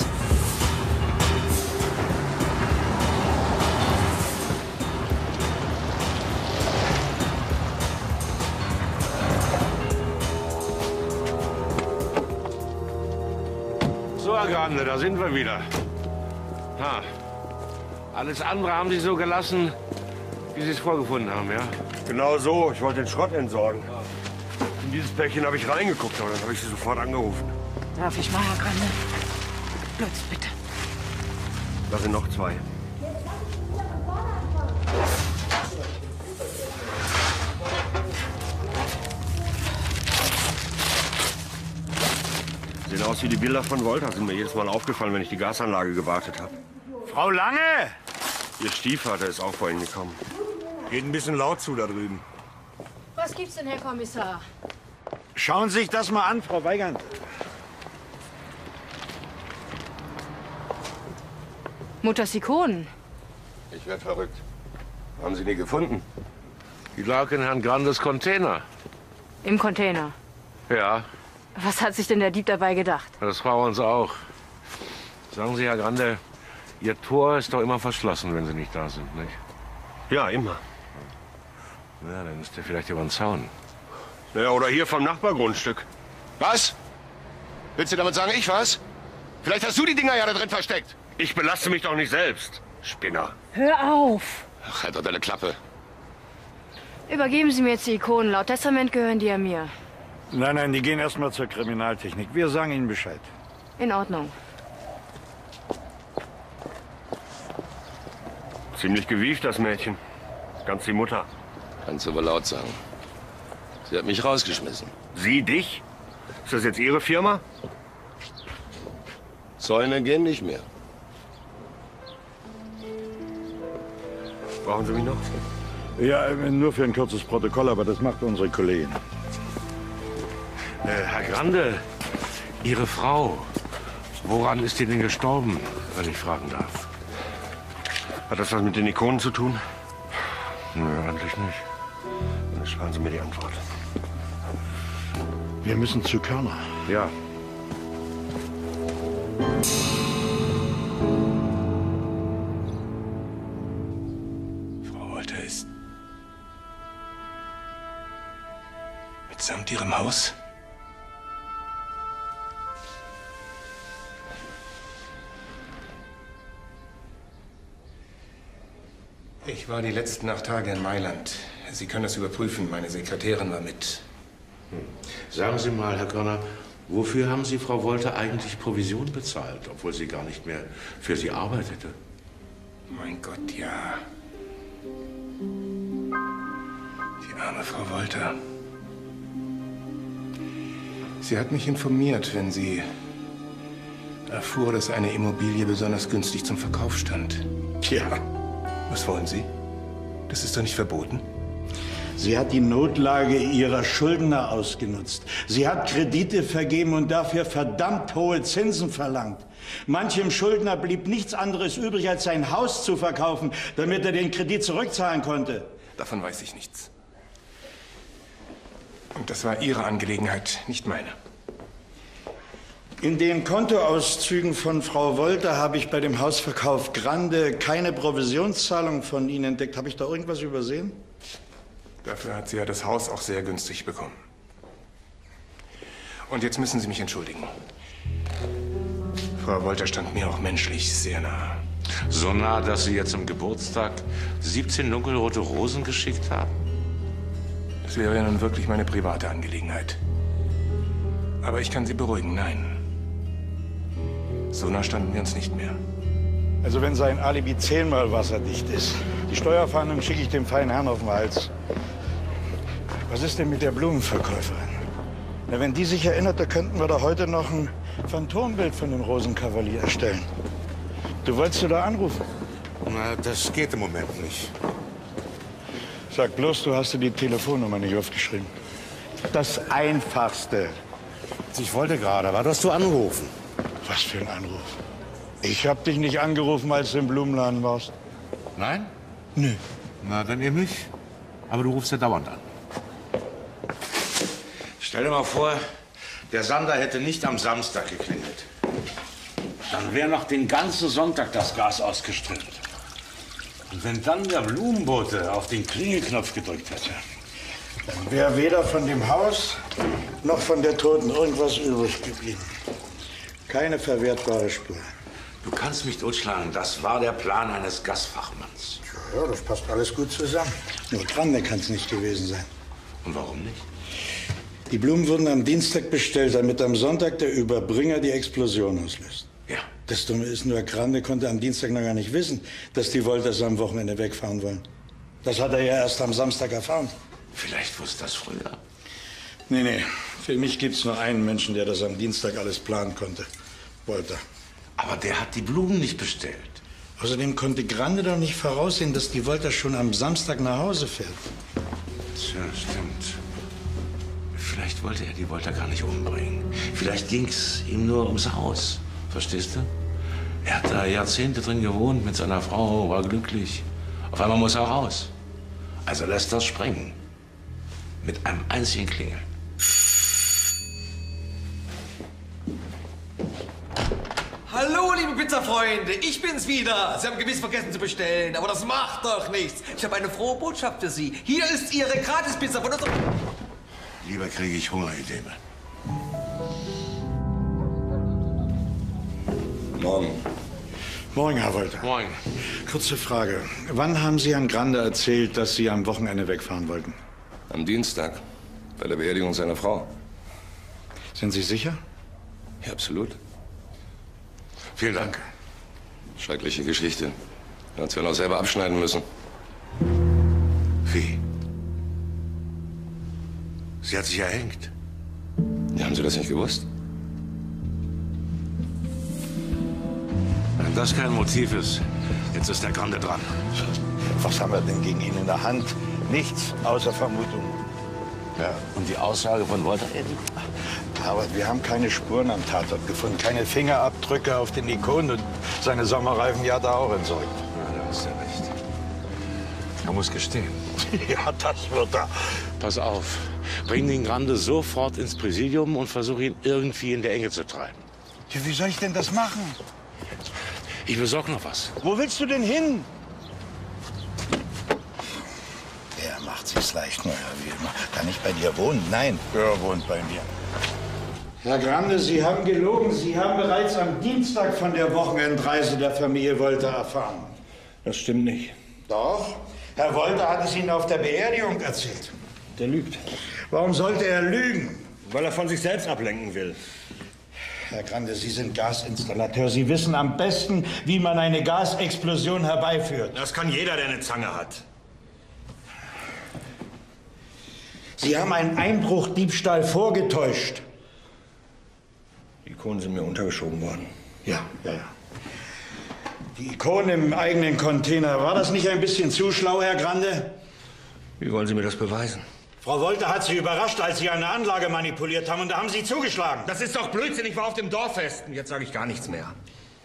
So, Herr Grande, da sind wir wieder. Ha. Alles andere haben Sie so gelassen, wie Sie es vorgefunden haben, ja? Genau so. Ich wollte den Schrott entsorgen. In dieses Päckchen habe ich reingeguckt, aber dann habe ich Sie sofort angerufen. Darf ich mal, Herr Grande? Lutz, bitte. Da sind noch zwei. Sehen aus wie die Bilder von Wolter. Sind mir jedes Mal aufgefallen, wenn ich die Gasanlage gewartet habe. Frau Lange! Ihr Stiefvater ist auch vorhin gekommen. Geht ein bisschen laut zu da drüben. Was gibt's denn, Herr Kommissar? Schauen Sie sich das mal an, Frau Weigand. Mutters Ikonen. Ich werde verrückt. Haben Sie die gefunden? Die lag in Herrn Grandes Container. Im Container. Ja, Was hat sich denn der Dieb dabei gedacht? das war uns auch. Sagen Sie, Herr Grande, Ihr Tor ist doch immer verschlossen, wenn Sie nicht da sind, nicht? Ja, immer. Na, dann ist der vielleicht über den Zaun. Ja, oder hier vom Nachbargrundstück. Was? Willst du damit sagen, ich was? Vielleicht hast du die Dinger ja da drin versteckt. Ich belaste mich doch nicht selbst, Spinner. Hör auf! Ach, halt doch deine Klappe. Übergeben Sie mir jetzt die Ikonen. Laut Testament gehören die ja mir. Nein, nein, die gehen erstmal zur Kriminaltechnik. Wir sagen Ihnen Bescheid. In Ordnung. Ziemlich gewieft, das Mädchen. Ganz die Mutter. Kannst du aber laut sagen. Sie hat mich rausgeschmissen. Sie dich? Ist das jetzt Ihre Firma? Zäune gehen nicht mehr. Brauchen Sie mich noch? Ja, äh, nur für ein kurzes Protokoll, aber das macht unsere Kollegin. Äh, Herr Grande, Ihre Frau, woran ist die denn gestorben, wenn ich fragen darf? Hat das was mit den Ikonen zu tun? Nö, eigentlich nicht. Dann sparen Sie mir die Antwort. Wir müssen zu Körner. Ja. Frau Wolter ist mitsamt ihrem Haus? Ich war die letzten acht Tage in Mailand. Sie können das überprüfen. Meine Sekretärin war mit. Hm. Sagen Sie mal, Herr Körner, wofür haben Sie Frau Wolter eigentlich Provision bezahlt, obwohl sie gar nicht mehr für Sie arbeitete? Mein Gott, ja. Die arme Frau Wolter. Sie hat mich informiert, wenn sie erfuhr, dass eine Immobilie besonders günstig zum Verkauf stand. Tja. Was wollen Sie? Das ist doch nicht verboten. Sie hat die Notlage ihrer Schuldner ausgenutzt. Sie hat Kredite vergeben und dafür verdammt hohe Zinsen verlangt. Manchem Schuldner blieb nichts anderes übrig, als sein Haus zu verkaufen, damit er den Kredit zurückzahlen konnte. Davon weiß ich nichts. Und das war Ihre Angelegenheit, nicht meine. In den Kontoauszügen von Frau Wolter habe ich bei dem Hausverkauf Grande keine Provisionszahlung von Ihnen entdeckt. Habe ich da irgendwas übersehen? Dafür hat sie ja das Haus auch sehr günstig bekommen. Und jetzt müssen Sie mich entschuldigen. Frau Wolter stand mir auch menschlich sehr nah. So nah, dass Sie jetzt zum Geburtstag siebzehn dunkelrote Rosen geschickt haben? Das wäre ja nun wirklich meine private Angelegenheit. Aber ich kann Sie beruhigen, nein. So nah standen wir uns nicht mehr. Also wenn sein Alibi zehnmal wasserdicht ist. Die Steuerfahndung schicke ich dem feinen Herrn auf den Hals. Was ist denn mit der Blumenverkäuferin? Na, wenn die sich erinnert, da könnten wir doch heute noch ein Phantombild von dem Rosenkavalier erstellen. Du wolltest du da anrufen? Na, das geht im Moment nicht. Sag bloß, du hast dir die Telefonnummer nicht aufgeschrieben. Das Einfachste. Ich wollte gerade, aber du hast du angerufen. Was für ein Anruf? Ich hab dich nicht angerufen, als du im Blumenladen warst. Nein? Nö. Na, dann eben nicht. Aber du rufst ja dauernd an. Stell dir mal vor, der Sander hätte nicht am Samstag geklingelt. Dann wäre noch den ganzen Sonntag das Gas ausgeströmt. Und wenn dann der Blumenbote auf den Klingelknopf gedrückt hätte. Dann wäre weder von dem Haus noch von der Toten irgendwas übrig geblieben. Keine verwertbare Spur. Du kannst mich totschlagen. Das war der Plan eines Gasfachmanns. Ja, das passt alles gut zusammen. Nur Grande kann es nicht gewesen sein. Und warum nicht? Die Blumen wurden am Dienstag bestellt, damit am Sonntag der Überbringer die Explosion auslöst. Ja. Das Dumme ist nur, Grande konnte am Dienstag noch gar nicht wissen, dass die Wolters am Wochenende wegfahren wollen. Das hat er ja erst am Samstag erfahren. Vielleicht wusste das früher. Nee, nee. Für mich gibt's nur einen Menschen, der das am Dienstag alles planen konnte. Wolter. Aber der hat die Blumen nicht bestellt. Außerdem konnte Grande doch nicht voraussehen, dass die Wolter schon am Samstag nach Hause fährt. Tja, stimmt. Vielleicht wollte er die Wolter gar nicht umbringen. Vielleicht ging's ihm nur ums Haus. Verstehst du? Er hat da Jahrzehnte drin gewohnt mit seiner Frau, war glücklich. Auf einmal muss er raus. Also lässt das sprengen. Mit einem einzigen Klingeln. Hallo, liebe Pizzafreunde, ich bin's wieder. Sie haben gewiss vergessen zu bestellen, aber das macht doch nichts. Ich habe eine frohe Botschaft für Sie. Hier ist Ihre Gratispizza von unserem... Lieber kriege ich Hungerideme. Morgen. Morgen, Herr Wolter. Morgen. Kurze Frage. Wann haben Sie Herrn Grande erzählt, dass Sie am Wochenende wegfahren wollten? Am Dienstag, bei der Beerdigung seiner Frau. Sind Sie sicher? Ja, absolut. Vielen Dank. Schreckliche Geschichte. Er hat sich noch selber abschneiden müssen. Wie? Sie hat sich erhängt. Ja, haben Sie das nicht gewusst? Wenn das kein Motiv ist, jetzt ist der Grande dran. Was haben wir denn gegen ihn in der Hand? Nichts, außer Vermutung. Ja, und die Aussage von Wolter eben? Aber wir haben keine Spuren am Tatort gefunden, keine Fingerabdrücke auf den Ikonen und seine Sommerreifen ja da auch entsorgt. Ja, da hast du recht. Er muss gestehen. Ja, das wird er. Pass auf, bring den Grande sofort ins Präsidium und versuch ihn irgendwie in der Enge zu treiben. Ja, wie soll ich denn das machen? Ich besorg noch was. Wo willst du denn hin? Er macht sich's leicht, naja, wie immer. Kann ich bei dir wohnen? Nein, er wohnt bei mir. Herr Grande, Sie haben gelogen. Sie haben bereits am Dienstag von der Wochenendreise der Familie Wolter erfahren. Das stimmt nicht. Doch. Herr Wolter hat es Ihnen auf der Beerdigung erzählt. Der lügt. Warum sollte er lügen? Weil er von sich selbst ablenken will. Herr Grande, Sie sind Gasinstallateur. Sie wissen am besten, wie man eine Gasexplosion herbeiführt. Das kann jeder, der eine Zange hat. Sie haben einen Einbruchdiebstahl vorgetäuscht. Die Ikonen sind mir untergeschoben worden. Ja, ja, ja. Die Ikone im eigenen Container. War das nicht ein bisschen zu schlau, Herr Grande? Wie wollen Sie mir das beweisen? Frau Wolter hat Sie überrascht, als Sie eine Anlage manipuliert haben, und da haben Sie zugeschlagen. Das ist doch Blödsinn. Ich war auf dem Dorffest. Und jetzt sage ich gar nichts mehr.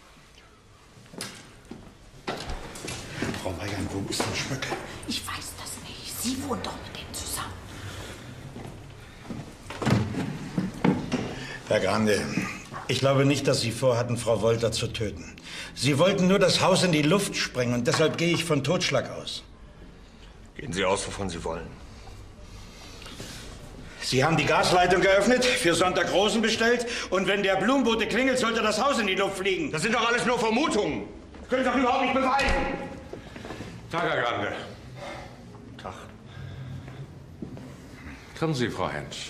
Frau Weigand, wo ist denn Schmöcke? Ich weiß das nicht. Sie wohnt doch mit dem zusammen. Herr Grande, ich glaube nicht, dass Sie vorhatten, Frau Wolter zu töten. Sie wollten nur das Haus in die Luft sprengen, und deshalb gehe ich von Totschlag aus. Gehen Sie aus, wovon Sie wollen. Sie haben die Gasleitung geöffnet, für Sonntag Rosen bestellt, und wenn der Blumenbote klingelt, sollte das Haus in die Luft fliegen. Das sind doch alles nur Vermutungen. Das können Sie doch überhaupt nicht beweisen. Tag, Herr Grande. Tag. Kommen Sie, Frau Hensch.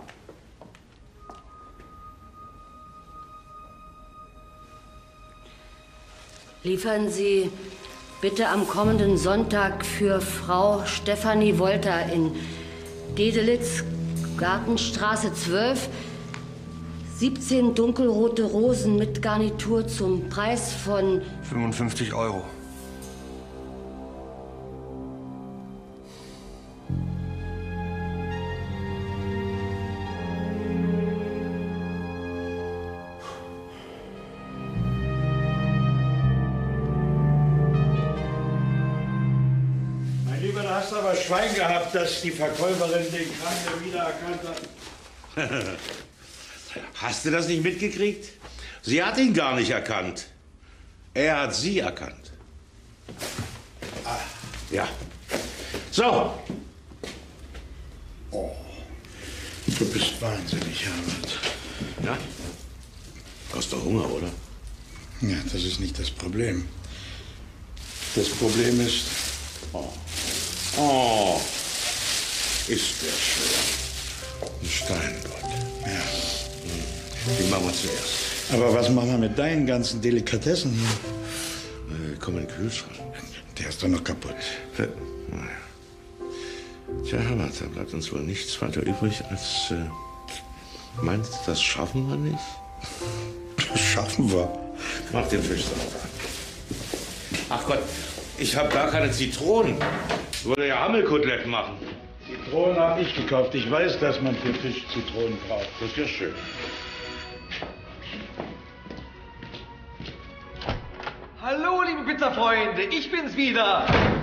Liefern Sie bitte am kommenden Sonntag für Frau Stefanie Wolter in Dedelitz Gartenstraße zwölf. siebzehn dunkelrote Rosen mit Garnitur zum Preis von fünfundfünfzig Euro. Mein Lieber, da hast du aber Schwein gehabt, dass die Verkäuferin den Kranken wiedererkannt hat. Hast du das nicht mitgekriegt? Sie hat ihn gar nicht erkannt. Er hat sie erkannt. Ah, ja. So. Oh, du bist wahnsinnig, Herbert. Ja? Du hast doch Hunger, oder? Ja, das ist nicht das Problem. Das Problem ist... Oh. Oh. Ist der schön. Ein Steinbutt. Ja. Den machen wir zuerst. Aber was machen wir mit deinen ganzen Delikatessen hier? Äh, komm in den Kühlschrank. Der ist doch noch kaputt. Äh, naja. Tja, Herbert, da bleibt uns wohl nichts weiter übrig als... Äh, meinst du, das schaffen wir nicht? Das schaffen wir. Mach den Fischsalat. Ach Gott, ich habe gar keine Zitronen. Ich wollte ja Hammelkoteletten machen. Zitronen habe ich gekauft. Ich weiß, dass man für Fisch Zitronen braucht. Das ist ja schön. Hallo, liebe Pizzafreunde, ich bin's wieder.